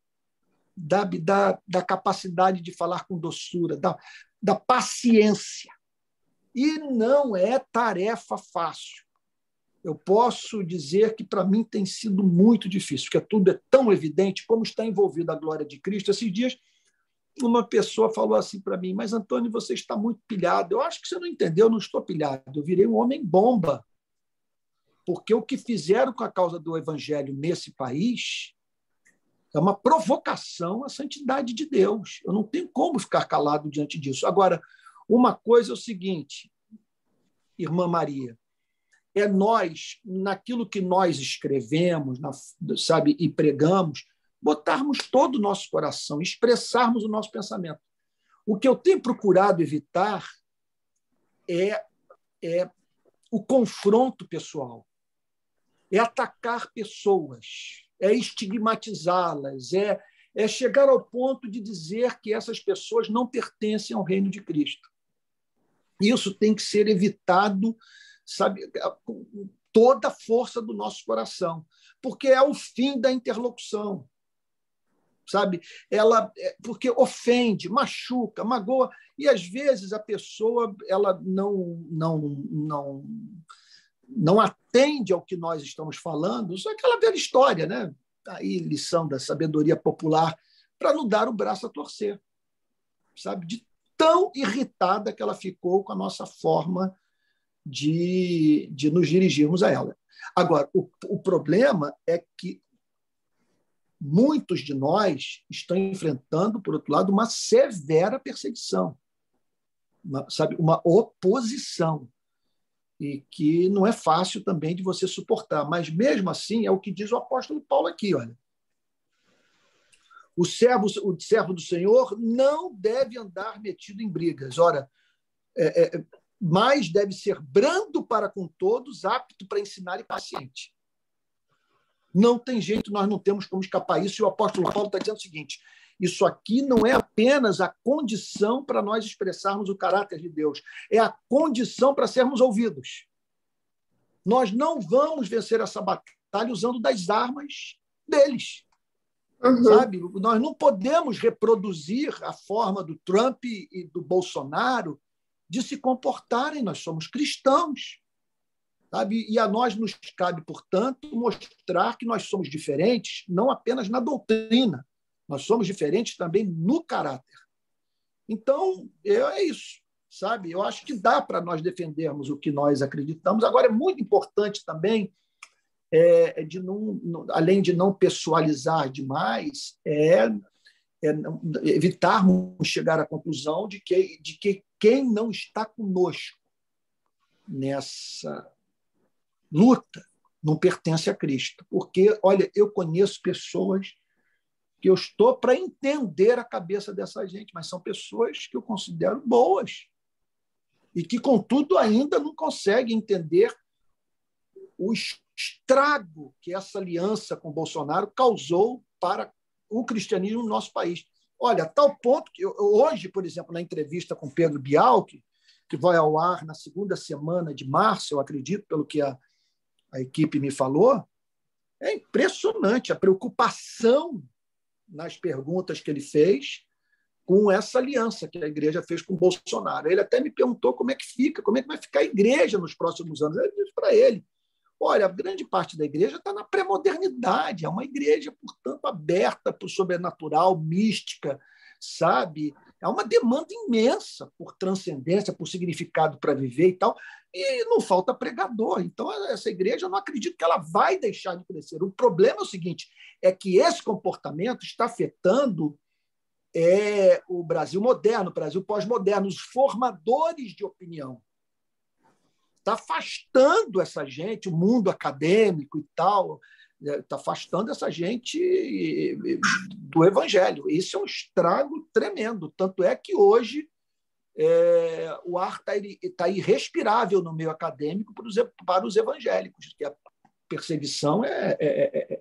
da capacidade de falar com doçura, da paciência. E não é tarefa fácil. Eu posso dizer que, para mim, tem sido muito difícil, porque tudo é tão evidente, como está envolvida a glória de Cristo. Esses dias, uma pessoa falou assim para mim: mas, Antônio, você está muito pilhado. Eu acho que você não entendeu, eu não estou pilhado. Eu virei um homem-bomba, porque o que fizeram com a causa do evangelho nesse país é uma provocação à santidade de Deus. Eu não tenho como ficar calado diante disso. Agora, uma coisa é o seguinte, irmã Maria, é nós, naquilo que nós escrevemos, sabe, e pregamos, botarmos todo o nosso coração, expressarmos o nosso pensamento. O que eu tenho procurado evitar é o confronto pessoal, é atacar pessoas, é estigmatizá-las, é chegar ao ponto de dizer que essas pessoas não pertencem ao reino de Cristo. Isso tem que ser evitado, sabe, com toda a força do nosso coração, porque é o fim da interlocução, sabe? Porque ofende, machuca, magoa, e às vezes a pessoa ela não atende ao que nós estamos falando, só aquela velha história, né? Aí, lição da sabedoria popular, para não dar o braço a torcer, sabe? De tão irritada que ela ficou com a nossa forma de nos dirigirmos a ela. Agora, o problema é que muitos de nós estão enfrentando, por outro lado, uma severa perseguição, uma oposição, e que não é fácil também de você suportar. Mas, mesmo assim, é o que diz o apóstolo Paulo aqui, olha. O servo do Senhor não deve andar metido em brigas. Ora, mas deve ser brando para com todos, apto para ensinar e paciente. Não tem jeito, nós não temos como escapar disso. E o apóstolo Paulo está dizendo o seguinte: isso aqui não é apenas a condição para nós expressarmos o caráter de Deus, é a condição para sermos ouvidos. Nós não vamos vencer essa batalha usando das armas deles. Uhum. Sabe? Nós não podemos reproduzir a forma do Trump e do Bolsonaro de se comportarem. Nós somos cristãos, sabe? E a nós nos cabe, portanto, mostrar que nós somos diferentes, não apenas na doutrina, nós somos diferentes também no caráter. Então, é isso, sabe? Eu acho que dá para nós defendermos o que nós acreditamos. Agora, é muito importante também, além de não pessoalizar demais, evitarmos chegar à conclusão de que quem não está conosco nessa luta não pertence a Cristo. Porque, olha, eu conheço pessoas que eu estou para entender a cabeça dessa gente, mas são pessoas que eu considero boas e que, contudo, ainda não conseguem entender o estrago que essa aliança com Bolsonaro causou para o cristianismo no nosso país. Olha, a tal ponto que hoje, por exemplo, na entrevista com Pedro Bialchi, que vai ao ar na segunda semana de março, eu acredito, pelo que a equipe me falou, é impressionante a preocupação nas perguntas que ele fez com essa aliança que a igreja fez com Bolsonaro. Ele até me perguntou como é que vai ficar a igreja nos próximos anos. Eu disse para ele: olha, a grande parte da igreja está na pré-modernidade, é uma igreja, portanto, aberta para o sobrenatural, mística, sabe? É uma demanda imensa por transcendência, por significado para viver e tal, e não falta pregador. Então, essa igreja, eu não acredito que ela vai deixar de crescer. O problema é o seguinte, é que esse comportamento está afetando é o Brasil moderno, o Brasil pós-moderno, os formadores de opinião. Está afastando essa gente, o mundo acadêmico e tal, está afastando essa gente do evangelho. Isso é um estrago tremendo. Tanto é que hoje o ar está irrespirável no meio acadêmico para os evangélicos, que a perseguição é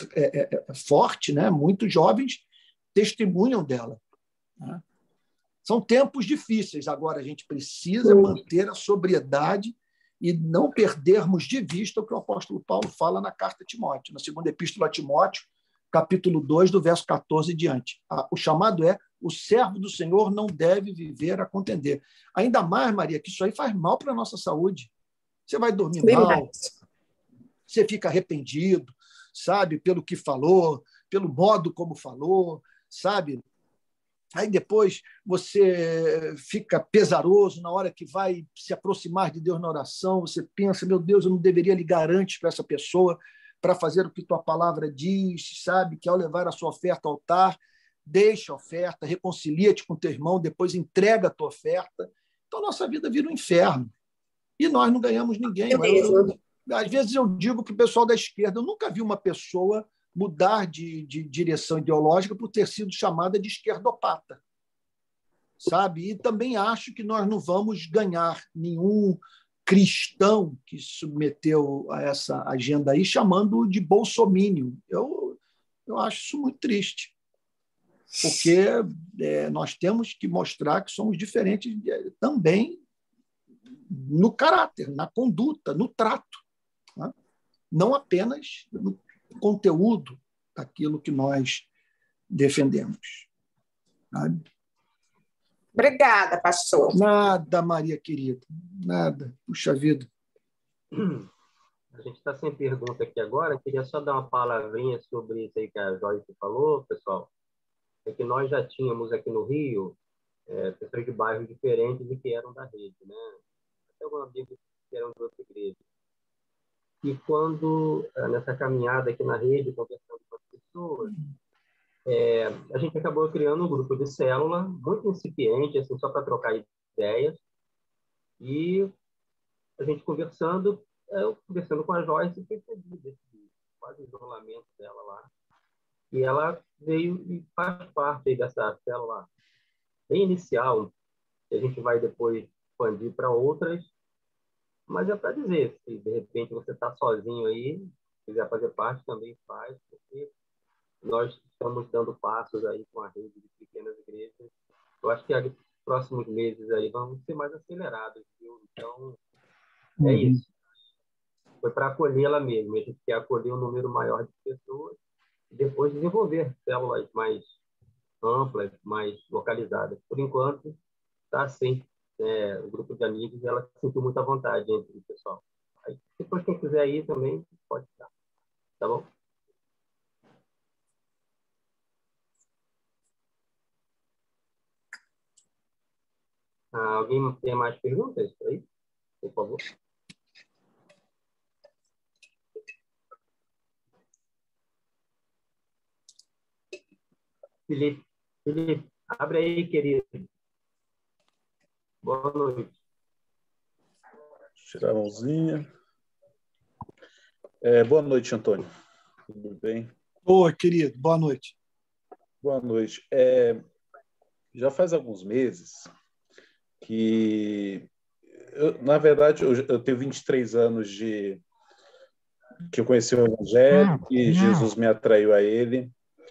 forte, né? Muitos jovens testemunham dela. Né? São tempos difíceis. Agora, a gente precisa manter a sobriedade e não perdermos de vista o que o apóstolo Paulo fala na carta a Timóteo, na segunda epístola a Timóteo, capítulo 2, do verso 14 e diante. O chamado é: o servo do Senhor não deve viver a contender. Ainda mais, Maria, que isso aí faz mal para a nossa saúde. Você vai dormir mal, você fica arrependido, sabe, pelo que falou, pelo modo como falou, sabe? Aí depois você fica pesaroso na hora que vai se aproximar de Deus na oração, você pensa: meu Deus, eu não deveria ligar antes para essa pessoa para fazer o que tua palavra diz, sabe? Que ao levar a sua oferta ao altar, deixa a oferta, reconcilia-te com teu irmão, depois entrega a tua oferta. Então, a nossa vida vira um inferno. E nós não ganhamos ninguém. Às vezes eu digo que o pessoal da esquerda, eu nunca vi uma pessoa mudar de direção ideológica por ter sido chamada de esquerdopata, sabe? E também acho que nós não vamos ganhar nenhum cristão que submeteu a essa agenda aí, chamando de bolsomínio. Eu acho isso muito triste, porque nós temos que mostrar que somos diferentes também no caráter, na conduta, no trato, né? Não apenas no conteúdo daquilo que nós defendemos. Sabe? Obrigada, pastor. Nada, Maria querida, nada. Puxa vida. A gente está sem pergunta aqui agora. Queria só dar uma palavrinha sobre isso aí que a Joyce falou, pessoal. É que nós já tínhamos aqui no Rio pessoas de bairros diferentes e que eram da rede, né? Até alguns amigos que eram de outra igreja. E quando, nessa caminhada aqui na rede, conversando com as pessoas, a gente acabou criando um grupo de célula muito incipiente, assim, só para trocar ideias. E a gente conversando com a Joyce, percebi desse quase isolamento dela lá. E ela veio e faz parte dessa célula bem inicial, que a gente vai depois expandir para outras. Mas é para dizer, se de repente você está sozinho aí, quiser fazer parte, também faz, porque nós estamos dando passos aí com a rede de pequenas igrejas. Eu acho que nos próximos meses aí vão ser mais acelerados, viu? Então, é isso. Foi para acolhê-la mesmo. A gente quer acolher um número maior de pessoas e depois desenvolver células mais amplas, mais localizadas. Por enquanto, está assim. O grupo de amigos, ela sentiu muita vontade entre o pessoal. Aí, depois, quem quiser ir também, pode estar. Tá bom? Alguém tem mais perguntas aí? Por favor. Felipe, abre aí, querido. Boa noite. Tirar a mãozinha. Boa noite, Antônio. Tudo bem? Oi, querido. Boa noite. Boa noite. Já faz alguns meses que... na verdade, eu tenho 23 anos que eu conheci o Evangelho e Jesus me atraiu a ele.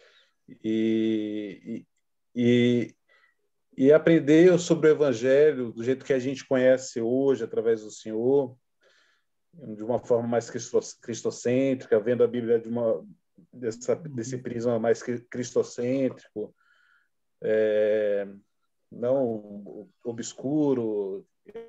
E aprender sobre o Evangelho do jeito que a gente conhece hoje, através do Senhor, de uma forma mais cristocêntrica, vendo a Bíblia desse prisma mais cristocêntrico, não obscuro,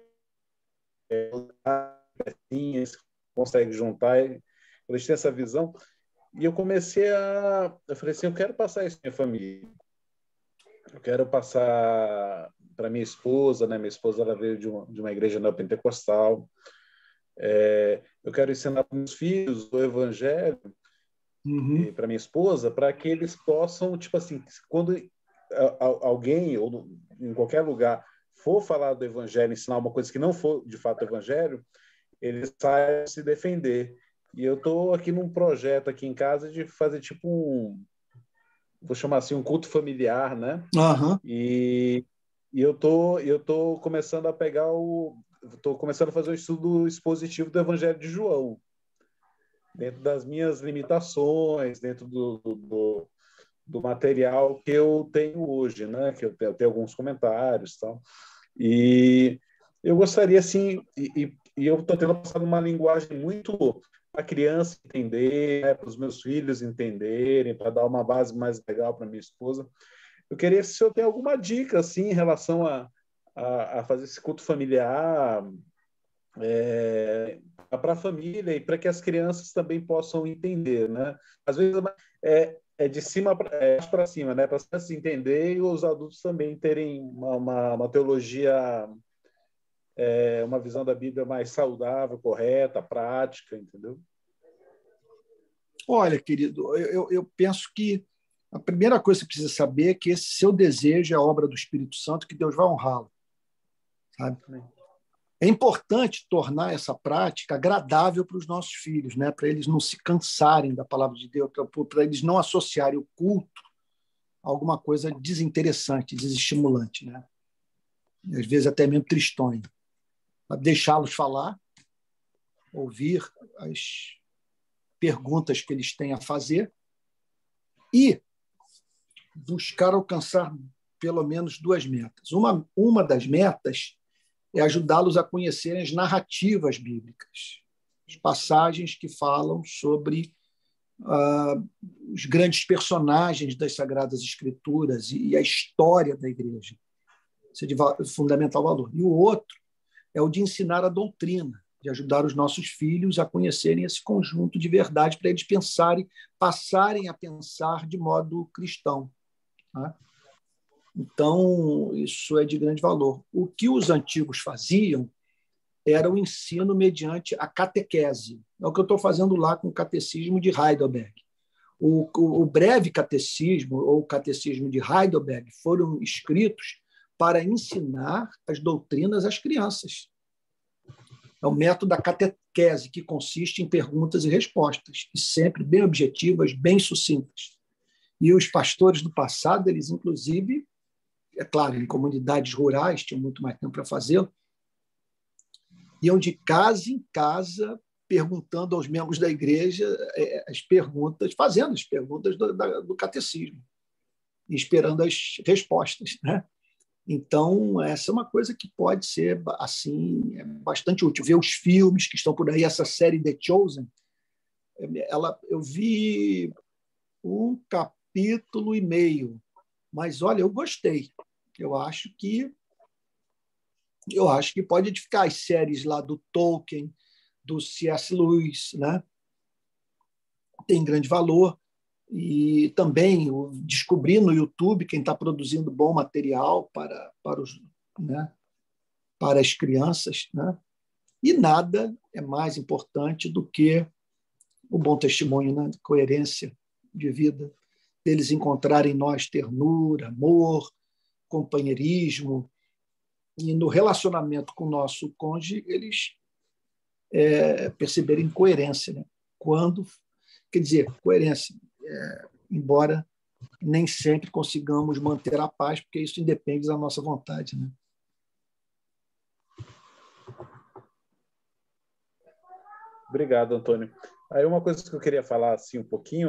consegue juntar. Eu tinha essa visão e eu falei assim, eu quero passar isso para minha família. Eu quero passar para minha esposa, né? Minha esposa, ela veio de uma igreja neopentecostal. Eu quero ensinar para meus filhos o Evangelho e para minha esposa, para que eles possam, tipo assim, quando alguém, ou em qualquer lugar, for falar do evangelho, ensinar uma coisa que não for de fato evangelho, ele sai se defender. E eu estou aqui num projeto aqui em casa de fazer tipo vou chamar assim, um culto familiar, né? Uhum. E eu tô começando a estou começando a fazer o estudo expositivo do Evangelho de João, dentro das minhas limitações, dentro do material que eu tenho hoje, né? Que eu tenho alguns comentários, tal. E eu gostaria, assim, e eu estou tendo passado uma linguagem muito para a criança entender, né, para os meus filhos entenderem, para dar uma base mais legal para minha esposa. Eu queria, se o senhor tem alguma dica assim, em relação a fazer esse culto familiar para a família e para que as crianças também possam entender, né? Às vezes é de cima para cima, né? Para as crianças entender e os adultos também terem uma teologia, uma visão da Bíblia mais saudável, correta, prática, entendeu? Olha, querido, eu penso que a primeira coisa que você precisa saber é que esse seu desejo é obra do Espírito Santo, que Deus vai honrá-lo. Sabe? É importante tornar essa prática agradável para os nossos filhos, né? Para eles não se cansarem da palavra de Deus, para eles não associarem o culto a alguma coisa desinteressante, desestimulante, né? E, às vezes até mesmo tristonho. Deixá-los falar, ouvir as perguntas que eles têm a fazer e buscar alcançar pelo menos 2 metas. Uma das metas é ajudá-los a conhecerem as narrativas bíblicas, as passagens que falam sobre os grandes personagens das Sagradas Escrituras e a história da igreja. Isso é de fundamental valor. E o outro é o de ensinar a doutrina, de ajudar os nossos filhos a conhecerem esse conjunto de verdade para eles passarem a pensar de modo cristão. Tá? Então, isso é de grande valor. O que os antigos faziam era o ensino mediante a catequese. É o que eu estou fazendo lá com o Catecismo de Heidelberg. O breve catecismo, ou o Catecismo de Heidelberg, foram escritos para ensinar as doutrinas às crianças. É o método da catequese, que consiste em perguntas e respostas, e sempre bem objetivas, bem sucintas. E os pastores do passado, eles, inclusive, é claro, em comunidades rurais, tinham muito mais tempo para fazê-lo, iam de casa em casa perguntando aos membros da igreja fazendo as perguntas do catecismo, e esperando as respostas, né? Então, essa é uma coisa que pode ser assim, bastante útil. Ver os filmes que estão por aí, essa série The Chosen, eu vi 1 capítulo e meio, mas olha, eu gostei. Eu acho que pode edificar. As séries lá do Tolkien, do C.S. Lewis, né? Tem grande valor. E também descobrir no YouTube quem está produzindo bom material para as crianças, né? E nada é mais importante do que o bom testemunho, né? De coerência de vida, deles encontrarem em nós ternura, amor, companheirismo, e no relacionamento com o nosso cônjuge eles perceberem coerência, né? Coerência, embora nem sempre consigamos manter a paz, porque isso independe da nossa vontade, né? Obrigado, Antônio. Aí uma coisa que eu queria falar assim um pouquinho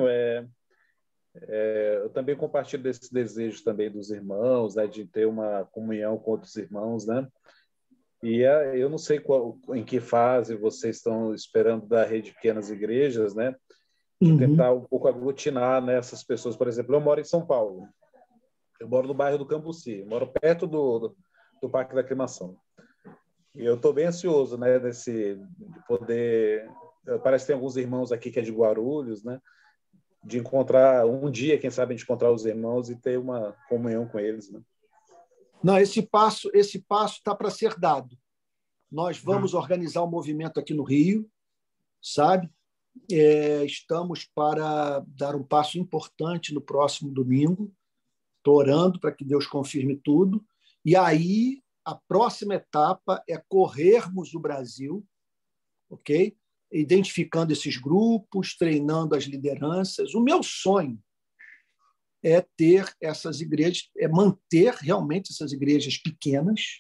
eu também compartilho desse desejo também dos irmãos, né, de ter uma comunhão com outros irmãos, né? E eu não sei em que fase vocês estão esperando da rede de pequenas igrejas, né? De tentar um pouco aglutinar, né, essas pessoas. Por exemplo, eu moro em São Paulo. Eu moro no bairro do Cambuci. Eu moro perto do Parque da Aclimação. E eu estou bem ansioso, né, de poder... Parece que tem alguns irmãos aqui que é de Guarulhos, né? De encontrar um dia, quem sabe, de encontrar os irmãos e ter uma comunhão com eles, né? Não, esse passo está para ser dado. Nós vamos organizar um movimento aqui no Rio, sabe? Estamos para dar um passo importante no próximo domingo. Estou orando para que Deus confirme tudo. E aí, a próxima etapa é corrermos o Brasil, ok? Identificando esses grupos, treinando as lideranças. O meu sonho é ter essas igrejas, é manter realmente essas igrejas pequenas,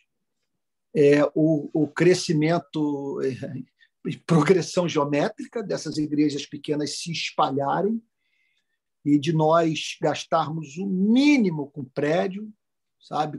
o crescimento, progressão geométrica dessas igrejas pequenas se espalharem e de nós gastarmos o mínimo com prédio, sabe,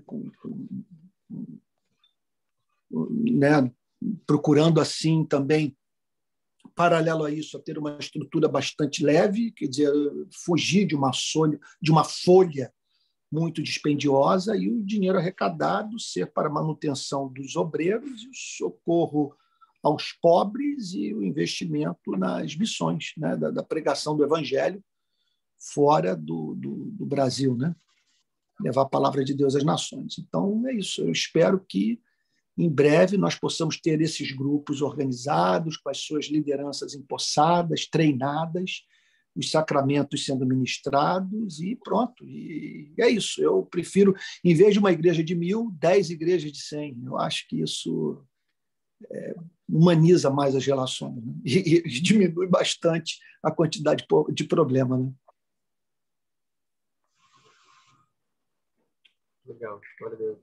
né, procurando assim também, paralelo a isso, a ter uma estrutura bastante leve, quer dizer, fugir de uma folha muito dispendiosa e o dinheiro arrecadado ser para a manutenção dos obreiros e o socorro aos pobres e o investimento nas missões, né, da pregação do evangelho fora do Brasil, né? Levar a palavra de Deus às nações. Então, é isso. Eu espero que em breve nós possamos ter esses grupos organizados, com as suas lideranças empossadas, treinadas, os sacramentos sendo ministrados e pronto. E é isso. Eu prefiro, em vez de uma igreja de 1.000, 10 igrejas de 100. Eu acho que isso humaniza mais as relações, né? E diminui bastante a quantidade de problema, né? Legal, glória a Deus.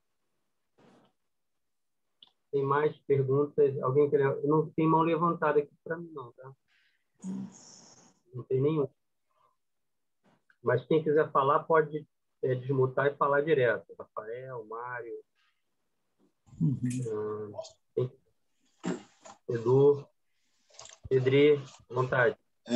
Tem mais perguntas? Alguém quer? Não tem mão levantada aqui para mim, não, tá? Não tem nenhum. Mas quem quiser falar pode desmutar e falar direto. Rafael, Mário, Edu, Pedri, à vontade.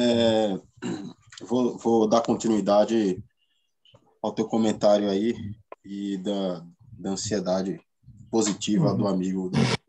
Vou dar continuidade ao teu comentário aí e da ansiedade positiva do amigo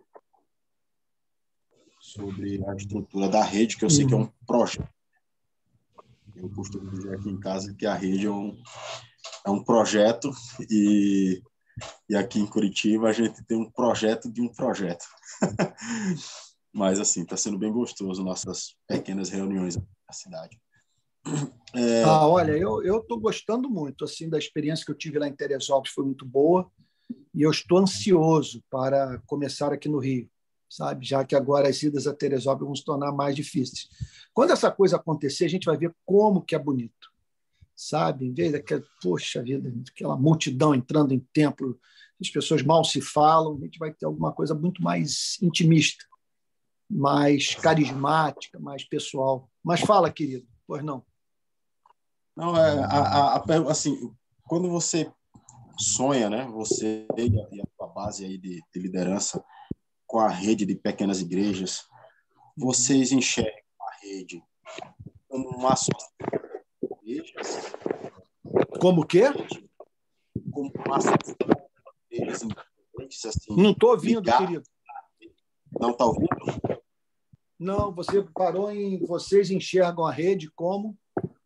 sobre a estrutura da rede, que eu sei que é um projeto. Eu costumo dizer aqui em casa que a rede é um projeto e aqui em Curitiba a gente tem um projeto de um projeto. Mas, assim, está sendo bem gostoso nossas pequenas reuniões na cidade. Olha, eu estou gostando muito assim da experiência que eu tive lá em Teresópolis, foi muito boa, e eu estou ansioso para começar aqui no Rio, sabe? Já que agora as idas a Teresópolis vão se tornar mais difíceis. Quando essa coisa acontecer, a gente vai ver como que é bonito, sabe? Em vez daquela, poxa vida, aquela multidão entrando em templo, as pessoas mal se falam, a gente vai ter alguma coisa muito mais intimista, mais carismática, mais pessoal. Mas fala, querido, pois não? Não, assim, quando você sonha, né, você e a sua base aí de liderança com a rede de pequenas igrejas, vocês enxergam a rede como uma associação de igrejas? Como o quê? Como uma associação de igrejas independentes, assim. Não estou ouvindo, ligado. querido. Não está ouvindo? Não, você parou em... Vocês enxergam a rede como...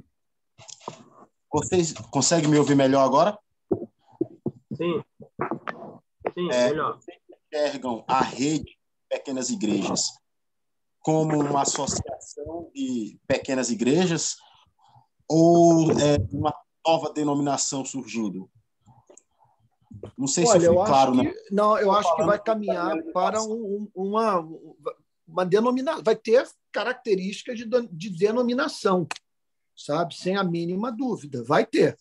Vocês conseguem me ouvir melhor agora? Sim. Sim, melhor. Vocês enxergam a rede de pequenas igrejas como uma associação de pequenas igrejas ou uma nova denominação surgindo? Não sei se eu fui claro. Não, eu acho que vai caminhar para uma denominação. Vai ter características de denominação, sabe? Sem a mínima dúvida. Vai ter.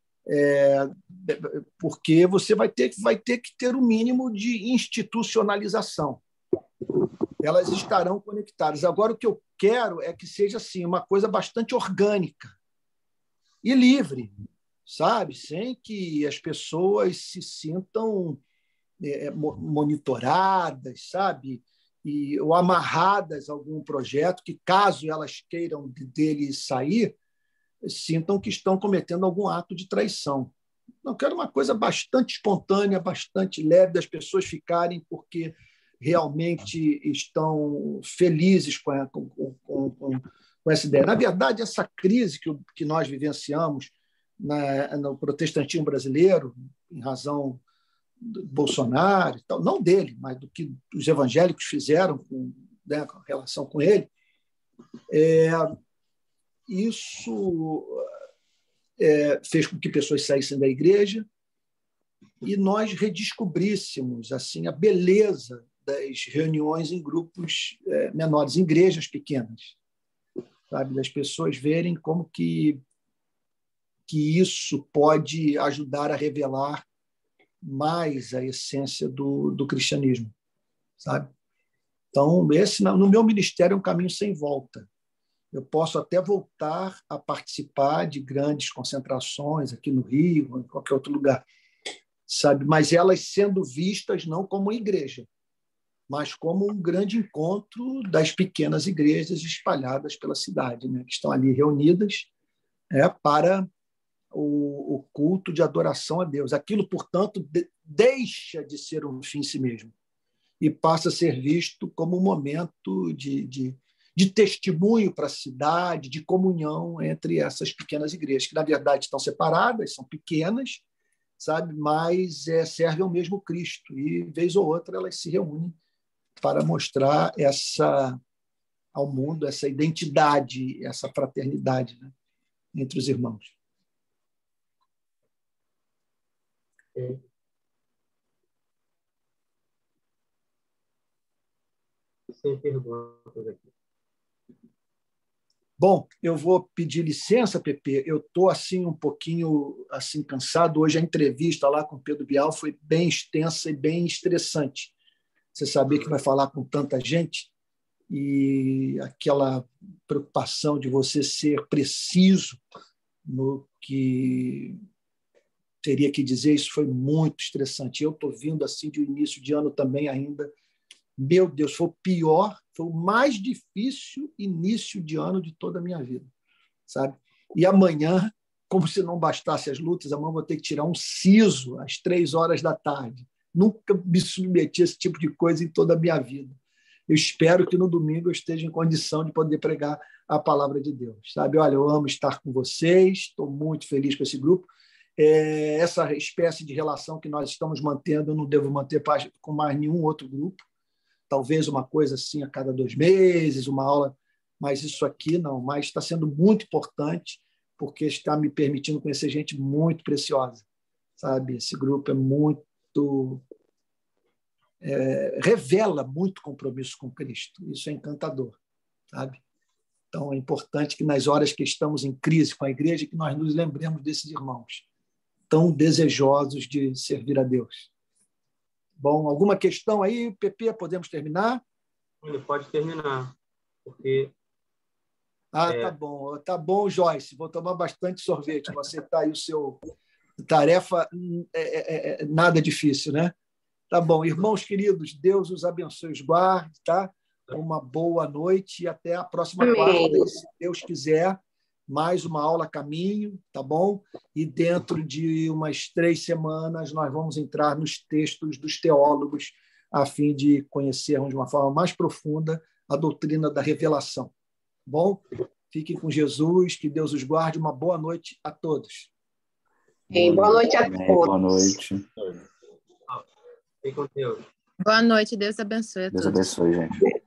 Porque você vai ter que ter o mínimo de institucionalização. Elas estarão conectadas. Agora, o que eu quero é que seja assim, uma coisa bastante orgânica e livre, sabe? Sem que as pessoas se sintam monitoradas, sabe? Ou amarradas a algum projeto que, caso elas queiram dele sair, sintam que estão cometendo algum ato de traição. Não, quero uma coisa bastante espontânea, bastante leve, das pessoas ficarem porque realmente estão felizes com essa ideia. Na verdade, essa crise que nós vivenciamos no protestantismo brasileiro, em razão do Bolsonaro, e tal, não dele, mas do que os evangélicos fizeram com relação com ele, isso fez com que pessoas saíssem da igreja e nós redescobríssemos assim a beleza das reuniões em grupos menores, em igrejas pequenas, sabe? Das pessoas verem como que isso pode ajudar a revelar mais a essência do cristianismo, sabe? Então, esse, no meu ministério, é um caminho sem volta. Eu posso até voltar a participar de grandes concentrações aqui no Rio, ou em qualquer outro lugar, sabe? Mas elas sendo vistas não como igreja, mas como um grande encontro das pequenas igrejas espalhadas pela cidade, né? Que estão ali reunidas para o culto de adoração a Deus. Aquilo, portanto, deixa de ser um fim em si mesmo e passa a ser visto como um momento de testemunho para a cidade, de comunhão entre essas pequenas igrejas, que, na verdade, estão separadas, são pequenas, sabe? Mas servem ao mesmo Cristo. E, vez ou outra, elas se reúnem para mostrar ao mundo essa identidade, essa fraternidade, né, entre os irmãos. Sem perguntas aqui. Bom, eu vou pedir licença, Pepe. Eu estou assim um pouquinho assim cansado. Hoje a entrevista lá com o Pedro Bial foi bem extensa e bem estressante. Você saber que vai falar com tanta gente e aquela preocupação de você ser preciso no que teria que dizer, isso foi muito estressante. Eu estou vindo assim de um início de ano também ainda. Meu Deus, foi o pior, foi o mais difícil início de ano de toda a minha vida, sabe? E amanhã, como se não bastasse as lutas, amanhã vou ter que tirar um siso às 15h. Nunca me submeti a esse tipo de coisa em toda a minha vida. Eu espero que no domingo eu esteja em condição de poder pregar a palavra de Deus, sabe? Olha, eu amo estar com vocês, estou muito feliz com esse grupo. Essa espécie de relação que nós estamos mantendo, eu não devo manter com mais nenhum outro grupo. Talvez uma coisa assim a cada 2 meses, uma aula, mas isso aqui não. Mas está sendo muito importante, porque está me permitindo conhecer gente muito preciosa, sabe? Esse grupo é muito... revela muito compromisso com Cristo. Isso é encantador, sabe? Então, é importante que nas horas que estamos em crise com a igreja, que nós nos lembremos desses irmãos tão desejosos de servir a Deus. Bom, alguma questão aí, Pepe? Podemos terminar? Ele pode terminar, porque... Tá bom, Joyce. Vou tomar bastante sorvete. Você está aí o seu... Tarefa nada difícil, né? Tá bom. Irmãos queridos, Deus os abençoe e os guarde, tá? Uma boa noite e até a próxima quarta, se Deus quiser. Mais uma aula a caminho, tá bom? E dentro de umas 3 semanas nós vamos entrar nos textos dos teólogos a fim de conhecermos de uma forma mais profunda a doutrina da revelação. Tá bom? Fiquem com Jesus, que Deus os guarde. Uma boa noite a todos. Boa noite a todos. Boa noite. Fiquem com Deus. Boa noite, Deus abençoe a todos. Deus abençoe, gente.